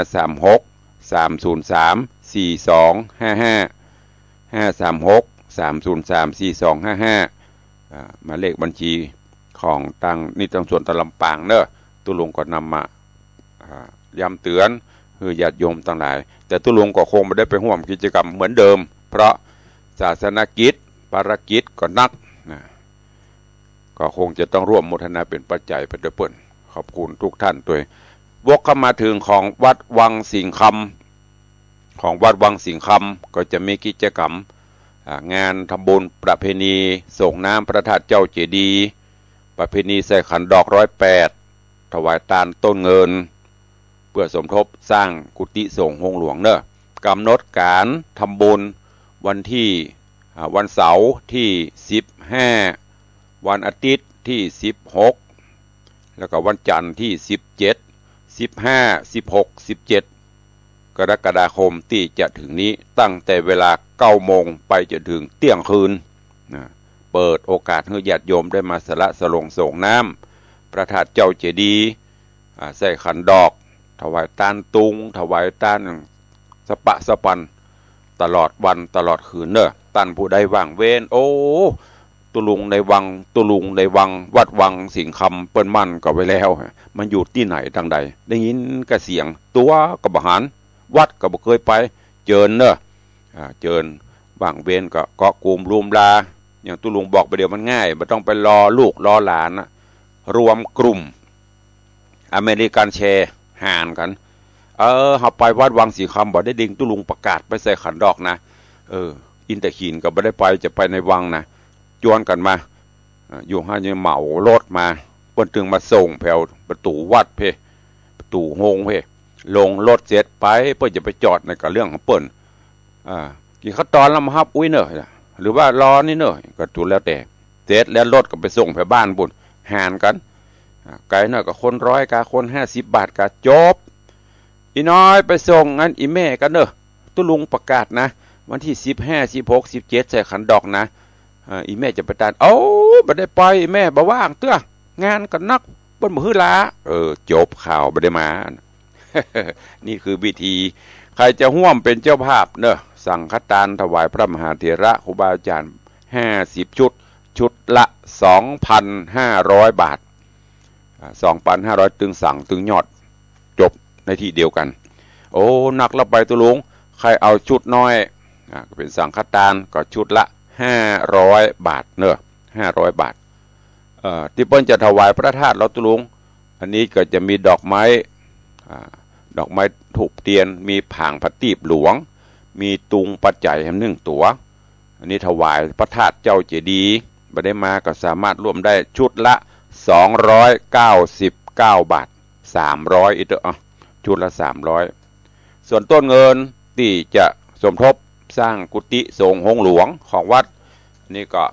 536-303-4255 หมายเลขบัญชีของตังนิติส่วนตะลำปางเนอะตุลุงก็นำมาย้ำเตือนคือญาติโยมต่างหลายแต่ตุลุงก็คงไม่ได้ไปร่วมกิจกรรมเหมือนเดิมเพราะศาสนกิจภารกิจก็นักนะก็คงจะต้องร่วมโมทนาเป็นปัจจัยไปด้วยเปิ่นขอบคุณทุกท่านด้วยวกเข้ามาถึงของวัดวังสิงห์คำของวัดวังสิงห์คำก็จะมีกิจกรรมงานทำบุญประเพณีส่งน้ำพระธาตุเจ้าเจดีย์ประเพณีใส่ขันดอก108ถวายตาลต้นเงินเพื่อสมทบสร้างกุฏิสงฆ์องค์หลวงเนอะกำหนดการทำบุญวันที่วันเสาร์ที่15วันอาทิตย์ที่16แล้วก็วันจันทร์ที่17 15 16 17กรกฎาคมที่จะถึงนี้ตั้งแต่เวลา9 โมงไปจนถึงเที่ยงคืนเปิดโอกาสให้ญาติโยมได้มาสละสลงส่งน้ำพระธาตุเจ้าเจดีย์ใส่ขันดอกถวายตาลตุงถวายตาลสปะสปันตลอดวันตลอดคืนเนอะตันผู้ใดว่างเว้นโอ้ตุลุงในวังวัดวังสิงห์คำเปิ้นมั่นก็ไว้แล้วมันอยู่ที่ไหนทางใดได้ยินกระเสียงตัวกับบหารวัดก็บ่เคยไปเจิญเนอะเจิญว่างเว้นก็เกาะกลุ่มรวมลาอย่างตุลุงบอกไปเดียวมันง่ายไม่ต้องไปรอลูกรอหลานนะรวมกลุ่มอเมริกันแชร์หานกันเขาไปวัดวังสีคำบอกได้ดิ่งตุลุงประกาศไปใส่ขันดอกนะอินเตอร์ขีนก็ไม่ได้ไปจะไปในวังนะจวนกันมาอยู่ห้าเนี่ยเหมารถมาเปิ้นถึงมาส่งแผ่วประตูวัดเพประตูโฮงเพลงรถเสร็จไปเปิ้นจะไปจอดในกับเรื่องของเปิ้นกินข้าวตอนแล้วมาฮับอุ้ยเนอะหรือว่ารอนี่เนอะก็ถูกแล้วแต่เสร็จแล้วรถก็ไปส่งแผ่บ้านบุญหานกันไกลหน่อยกับคน100กับคน50 บาทกับจบอีน้อยไปส่งงั้นอีแม่กันเนอะตุลุงประกาศนะวันที่15 16 17ใส่ขันดอกนะอีแม่จะไปตานบ่ได้ไปแม่บ่ว่างเตื้องานกันนักเปิ้นบ่ฮื้อลาจบข่าวบ่ได้มา นี่คือวิธีใครจะร่วมเป็นเจ้าภาพเนอะสั่งฆทานถวายพระมหาเถระครูบาอาจารย์50 ชุดชุดละ 2,500 บาท2,500 ตึงสั่งตึงยอดจบในที่เดียวกันโอ้หนักละไปตุลุงใครเอาชุดน้อยก็เป็นสั่งฆทานก็ชุดละ500 บาทเนอะ500 บาทที่เปิ้นจะถวายพระธาตุเราตุลุงอันนี้ก็จะมีดอกไม้ถูกเทียนมีผางพระตีบหลวงมีตุงปัจจัย1 ตัวอันนี้ถวายพระธาตุเจ้าเจดีย์บ่ได้มาก็สามารถร่วมได้ชุดละ299 บาท300อีกชุดละ300ส่วนต้นเงินที่จะสมทบสร้างกุฏิสงฆ์องค์หลวงของวัดนี่ก็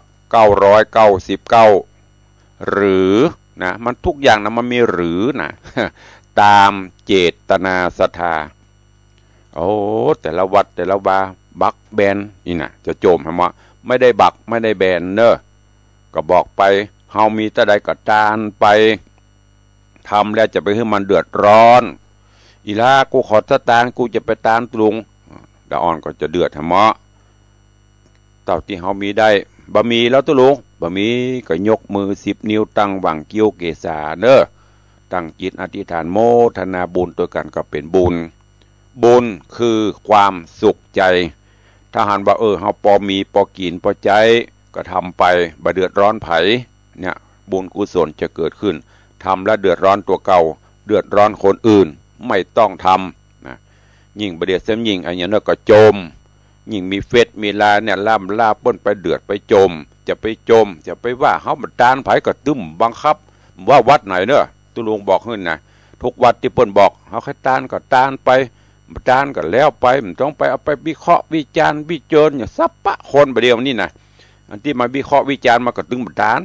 999หรือนะมันทุกอย่างนะมันมีหรือนะตามเจตนาศรัทธาแต่ละวัดแต่ละวาบักแบนนี่นะจะโจมฮะไม่ได้บักไม่ได้แบนเนอะก็บอกไปเฮามีแต่ใดก็ตานไปทำแล้วจะไปให้มันเดือดร้อนอีล่ากูขอสตางค์กูจะไปตานตุลุงดาอ่อนก็จะเดือดฮะเต่าที่เฮามีได้บะมีแล้วตุลุงบะมีก็ยกมือ10 นิ้วตั้งหวังเกี้ยวเกษาเนอะตั้งจิตอธิษฐานโมทนาบุญตัวกันก็เป็นบุญคือความสุขใจถ้าหันว่าเฮาพอมีพอกินพอใจก็ทำไปบ่เดือดร้อนไผเนี่ยบุญกุศลจะเกิดขึ้นทำแล้วเดือดร้อนตัวเก่าเดือดร้อนคนอื่นไม่ต้องทำนะยิ่งประเดี๋ยวเสมยิ่งอันนี้เนี่ยก็จมยิ่งมีเฟซมีลาเนี่ยล่ำลาป้นไปเดือดไปจมจะไปว่าเขาบัดดานไผก็ตึมบังคับว่าวัดไหนเนอะตุลุงบอกขึ้นนะทุกวัดที่เปิ้นบอกเขาแค่ตานก็ตานไปตานก็แล้วไปมันต้องไปเอาไปวิเคราะห์วิจารณ์วิจารณ์อย่าซับปะคนประเดี๋ยวนี้นะอันที่มาวิเคราะห์วิจารณ์มาก็ตึงบัดดาน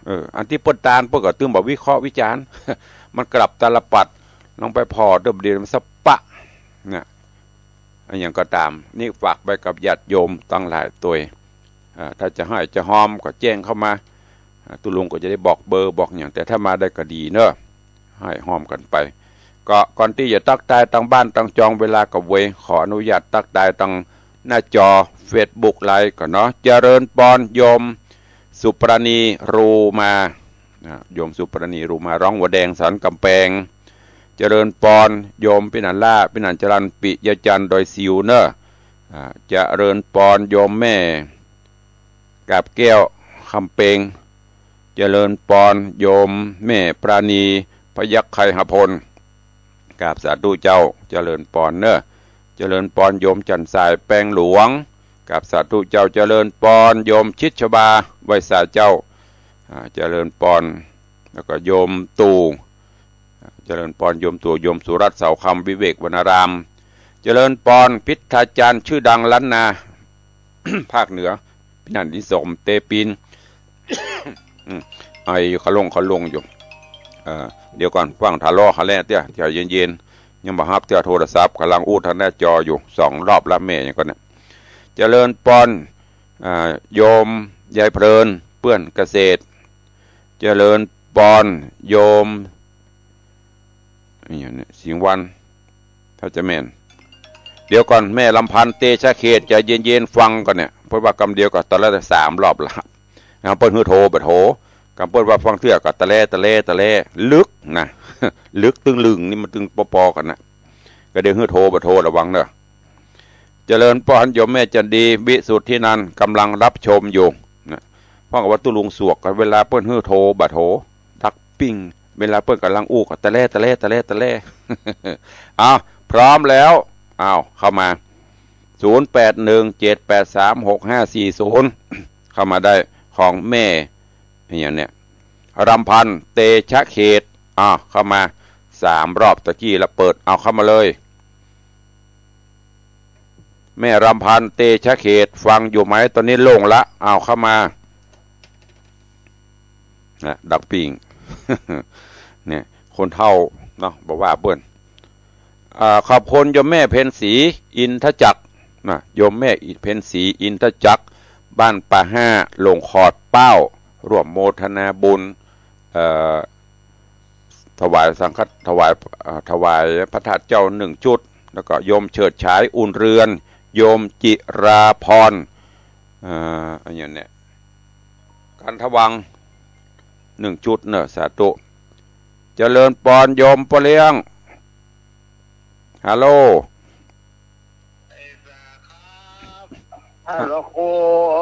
อันที่เปิ้นตานเปิ้นก็ตึงบอกวิเคราะห์วิจารณ์ มันกลับตาลปัดลองไปพอเดิมเดียวมันสปะเนี่ยอันอย่างก็ตามนี่ฝากไปกับญาติโยมตั้งหลายตัวถ้าจะให้จะหอมก็แจ้งเข้ามาตุลุงก็จะได้บอกเบอร์บอกอย่างแต่ถ้ามาได้ก็ดีเนอะให้หอมกันไปก็ก่อนที่จะตักตายตั้งบ้านตั้งจองเวลากับเวขออนุญาตตักตายตั้งหน้าจอเฟซบุ๊กไลฟ์ก่อนเนาะเจริญปอนโยมสุปรณีรูมาโยมสุปรณีรูมาร้องหัวแดงสันกำแพงเจริญปอนโยมปินันล่าปินันจรันปิยจันโดยซิวเนอร์เจริญปอนโยมแม่กาบแก้วคำเปงเจริญปอนโยมแม่ปราณีพยัคฆ์ไคหพลกราบสาธุเจ้าเจริญปอนเนอะเจริญปอนโยมจันทรายแปลงหลวงกราบสาธุเจ้าเจริญปอนโยมชิดชบาไวสาเจ้าเจริญปอนแล้วก็โยมตู่เจริญปอนโยมตู่โยมสุรัตน์เสาคำวิเวกวรรณารามเจริญปอนพิทาจารย์ชื่อดังล้านนา ภาคเหนือพินันทิสมเตปิน ไอเขาลงอยู่เดี๋ยวก่อนฟังทะเลาะเขาแล่เตี้ยเที่ยวเย็นๆยังบ่ฮับเที่ยวโทรศัพท์กำลังอู้ทางหน้าจออยู่2 รอบละแม่อย่างก่อนเนี่ยเจริญปอนโยมยายเพลินเปื้อนเกษตรเจริญปอนโยมอย่างนี้สิงวันถ้าจะแม่นเดี๋ยวก่อนแม่ลำพันธ์เตชะเขตจะเย็นๆฟังก่อนเนี่ยเพราะว่ากำเดียวกับตอนแรก3 รอบละเปิ้นฮือโทรไปโทรกำเปิ้นว่าฟังเทื่อกับตะแลลึกนะ ลึกตึงลึงนี่มันตึงปอๆกันนะก็เดี๋ยวฮือโทรไปโทรระวังเนอะเจริญปอนโยมแม่จันดีวิสุทธินันกำลังรับชมอยู่นะพ่อกับวัดตุลุงสวกกันเวลาเปิ้นฮือโทรบะโทรทักปิ้งเวลาเปิ้นกำลังอู้กับตะแล อ้าวพร้อมแล้วอ้าวเข้ามา0817836540เข้ามาได้ของแม่อย่างเนี้ยรำพันธ์เตชะเขตเข้ามา3 รอบตะกี้แล้วเปิดเอาเข้ามาเลยแม่รำพันธ์เตชะเขตฟังอยู่ไหมตอนนี้โล่งละเอาเข้ามาดักปิง เนี่ยคนเท่าเนาะบอกว่าเปิ้นขอบคุณโยมแม่เพ็ญศรีอินทจักรนะโยมแม่เพ็ญศรีอินทจักรบ้านป่า5ลงขอดเป้าร่วมโมทนาบุญถวายสังฆถวายพระธาตุเจ้า1 ชุดแล้วก็โยมเฉิดฉายอุ่นเรือนโยมจิราพรอันนี้เนี่ยกันทวัง1 ชุดเนอะสาธุเจริญปอนโยมปเลี้ยงฮัลโหลฮัลโหลครู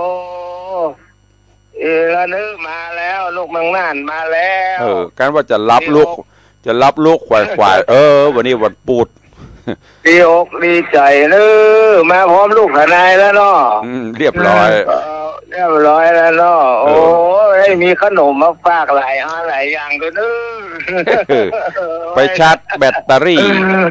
นึกมาแล้วลูกเมืองน่านมาแล้วกันว่าจะรับลูกควายวันนี้วันปูดดีอกดีใจมาพร้อมลูกทนายแล้วเนาะเรียบร้อยแล้วเนาะโอ้ยมีขนมมาฝากหลายอย่างก็ไปชาร์จแบตเตอรี่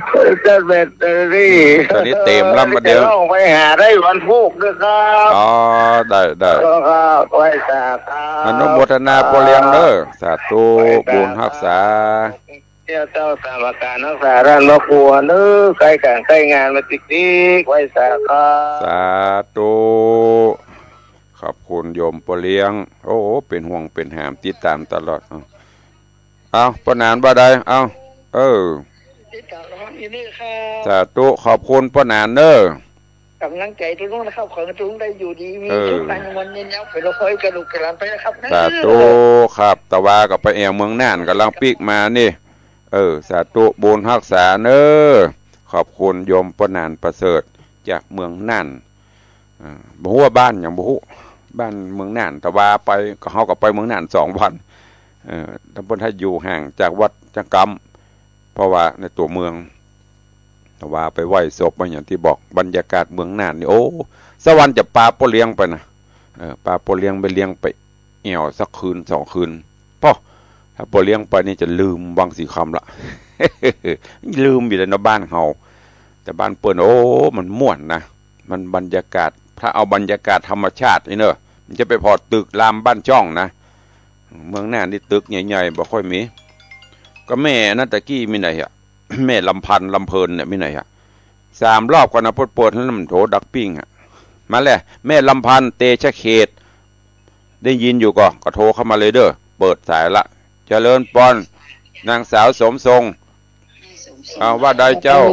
ตอนนี้เต็มแล้วมาเดี๋ยวไปหาได้วันพุธด้วยครับได้ครับไว้สาธุอนุโมทนาปเลี้ยงเด้อสาธุบุญรักษาเจ้าสามการนักษาร้านมะกลัวใกล้กันใกล้งานมาติ๊กไว้สาธุขอบคุณโยมปเลี้ยงโอ้เป็นห่วงเป็นหามติดตามตลอดเอาปนานบ่ได้ติดตามร้องอยู่นี่ครับสาธุขอบคุณปนานกำลังใจทุกท่านนะครับขอให้ทุกท่านได้อยู่ดีมีทุกการวันเย็นยับไปเราคอยกระดูกกระลานไปนะครับสาธุครับตะวากับไปแอวเมืองน่านกำลังปีกมานี่สาธุบุญรักษาขอบคุณโยมปนานประเสริฐจากเมืองน่านบ่ฮู้ว่าบ้านอย่างบ่ฮู้บ้านเมืองน่านตะวาไปก็เฮาก็ไปเมืองน่าน2 วันตำบลถ้าอยู่ห่างจากวัดจักรรมเพราะว่าในตัวเมืองตะวาไปไหว้ศพอย่างที่บอกบรรยากาศเมืองน่านนี่โอ้สวรรค์จะปลาโปเลี้ยงไปนะปลาโปเลี้ยงไปเลี้ยงไปเอี่ยวสักคืน2 คืนพ่อถ้าโปเลี้ยงไปนี่จะลืมวังสีคำละ ลืมอยู่ในบ้านเฮาแต่บ้านเปิ้นโอ้มันม่วนนะมันบรรยากาศถ้าเอาบรรยากาศธรรมชาตินี่เนอะมันจะไปพอตึกรามบ้านช่องนะเมืองน่านนี่ตึกใหญ่ๆบ่ค่อยมีก็แม่นั่นตะกี้มีไหนอ่ะ แม่ลำพันธ์ลำเพลินเนี่ยมีไหนอ่ะ3 รอบก่อนนะปวดแล้วมันโถดักปิ้งอ่ะมาแล้วแม่ลำพันธ์เตชะเขตได้ยินอยู่ก็โทรเข้ามาเลยเด้อเปิดสายละเจริญปอนนางสาวสมทรงว่าได้เจ้า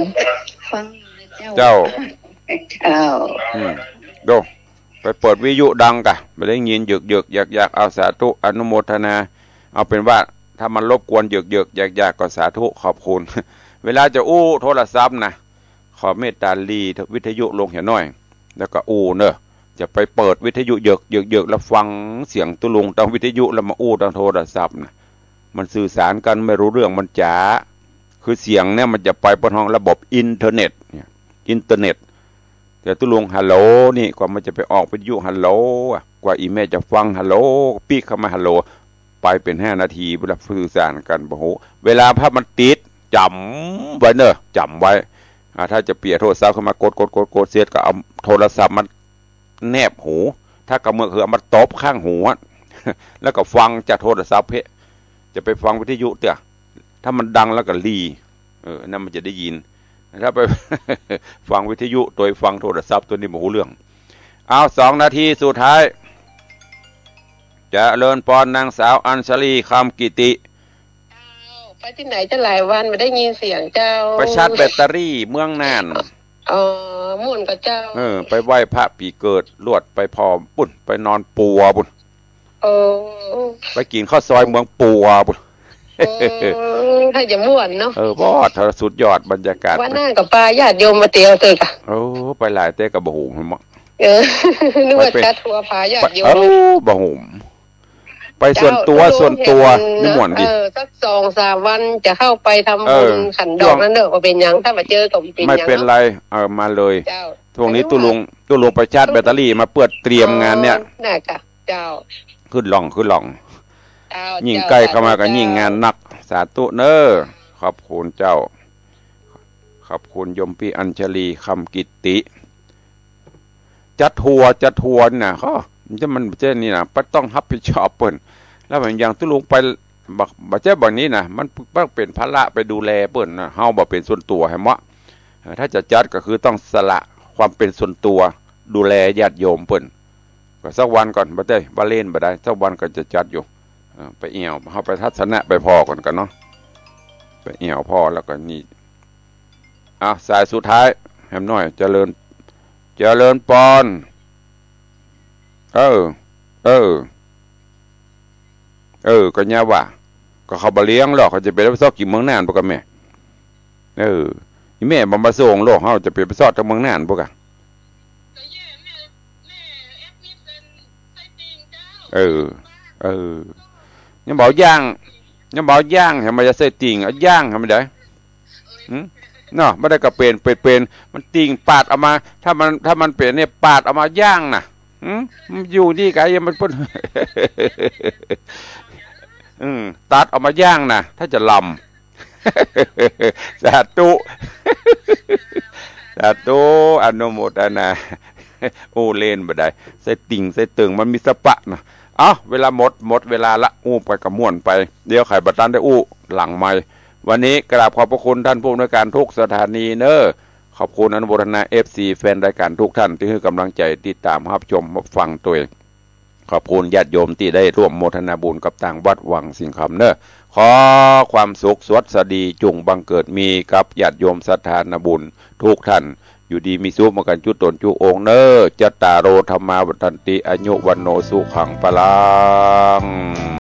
ดูไปเปิดวิทยุดังกะไปได้ยินอยากเอาสาธุอนุโมทนาเอาเป็นว่าถ้ามันรบกวนอยากก็สาธุขอบคุณเวลาจะโทรศัพท์นะขอเมตตาลีวิทยุลงเหี่ยน้อยแล้วก็เนอะจะไปเปิดวิทยุแล้วฟังเสียงตุลุงตามวิทยุแล้วมาตามโทรศัพท์นะมันสื่อสารกันไม่รู้เรื่องมันจ๋าคือเสียงเนี่ยมันจะไปบนห้องระบบอินเทอร์เน็ตแต่ตุลุงฮัลโหลนี่กว่ามันจะไปออกวิทยุฮัลโหลกว่าอีเมลจะฟังฮัลโหลปีกเข้ามาฮัลโหลไปเป็น5 นาทีเวลาสื่อสารกันโอ้โหเวลาภาพมันติดจำไว้เนอะจำไว้ถ้าจะเปลี่ยนโทรศัพท์เข้ามากดเสียก็เอาโทรศัพท์มันแนบหูถ้ากระเมือกเอามาตบข้างหูแล้วก็ฟังจากโทรศัพท์จะไปฟังวิทยุเถอะถ้ามันดังแล้วก็นั่นมันจะได้ยินถ้าไป ฟังวิทยุโดยฟังโทรศัพท์ตัวนี้โมโหเรื่องเอา2 นาทีสุดท้ายจะเลินปอนนางสาวอัญชลีคำกิติไปที่ไหนจะหลายวันไม่ได้ยินเสียงเจ้าไปชาร์จแบตเตอรี่เมืองน่านม่วนกับเจ้าไปไหว้พระปีเกิดลวดไปพอปุ่นไปนอนปัวปุ่นไปกินข้าวซอยเมืองปัวปุ่นถ้าจะม่วนเนาะบ่ทรสุดยอดบรรยากาศว่าน่ากับปลาญาติโยมมาเตียวเตยกะไปหลายเตะกับบ่หูมั้งนึกว่าจัดทัวร์พาญาติโยมบ่หูไปส่วนตัวนี่ม่วนดิสัก2-3 วันจะเข้าไปทำบุญขันดอกนั่นเด้อว่าเป็นยังถ้ามาเจอกับเป็นยังไม่เป็นไรมาเลยช่วงนี้ตุลุงไปชาร์จแบตเตอรี่มาเปิดเตรียมงานเนี่ยน่ะค่ะเจ้าขึ้นหล่องยิ่งใกล้เข้ามาก็ยิ่งงานหนักสาธุเนอขอบคุณเจ้าขอบคุณยมพี่อัญชลีคำกิติจัดทัวร์น่ะมันเจ้านี่นะต้องรับผิดชอบเปิ้นแล้วอย่างตุลุงไปบักเจ้าแบบนี้นะมันเป็นภาระไปดูแลเปิ้นนะเฮาบ่เป็นส่วนตัวให้เหมาะถ้าจะจัดก็คือต้องสละความเป็นส่วนตัวดูแลญาติโยมเปิ้นก็สักวันก่อนบ่ได้บ่เล่นบ่ได้สักวันก็จะจัดอยู่ไปเอี่ยวเฮาไปทัศนะไปพอก่อนกันเนาะไปเอี่ยวพอแล้วก็นี่สายสุดท้ายแหมน้อยเจริญปอนก็เนี่ยว่าก็เขาบเลี้ยงหรอกเขาจะไปรับซอกกี่เมืองน่านพวกกันแม่แม่มาส่งโลกเขาจะไปซอกจากเมืองน่านพวกกันยังบอกย่างเห็นมันจะใส่ติ่งย่างเห็นมันได้เนาะไม่ได้กระเป็นมันติ่งปาดออกมาถ้ามันเป็นเนี่ยปาดออกมาย่างน่ะมันอยู่ที่ไกยังมันพ่นตัดออกมาย่างนะถ้าจะลำสาธุอนุโมทนาเล่นบ่ได้ใส่ติ่งใส่ตึงมันมีสปะนะเวลาหมดเวลาละไปกับม่วนไปเดี๋ยวไข่บัตรได้หลังไม่วันนี้กราบขอบพระคุณท่านผู้อำนวยการทุกสถานีเนอะขอบคุณอนุโมทนา FC แฟนรายการทุกท่านที่ให้กำลังใจติดตามรับชมรับฟังตัวขอบคุณญาติโยมที่ได้ร่วมโมทนาบุญกับต่างวัดวังสิงคำเนอะขอความสุขสวัสดีจงบังเกิดมีกับญาติโยมศรัทธาบุญทุกท่านอยู่ดีมีสุขมากันจุตนจุองเนอะจัตตารโอธรรมาวัฏันติอายุวันโนสุขังพลัง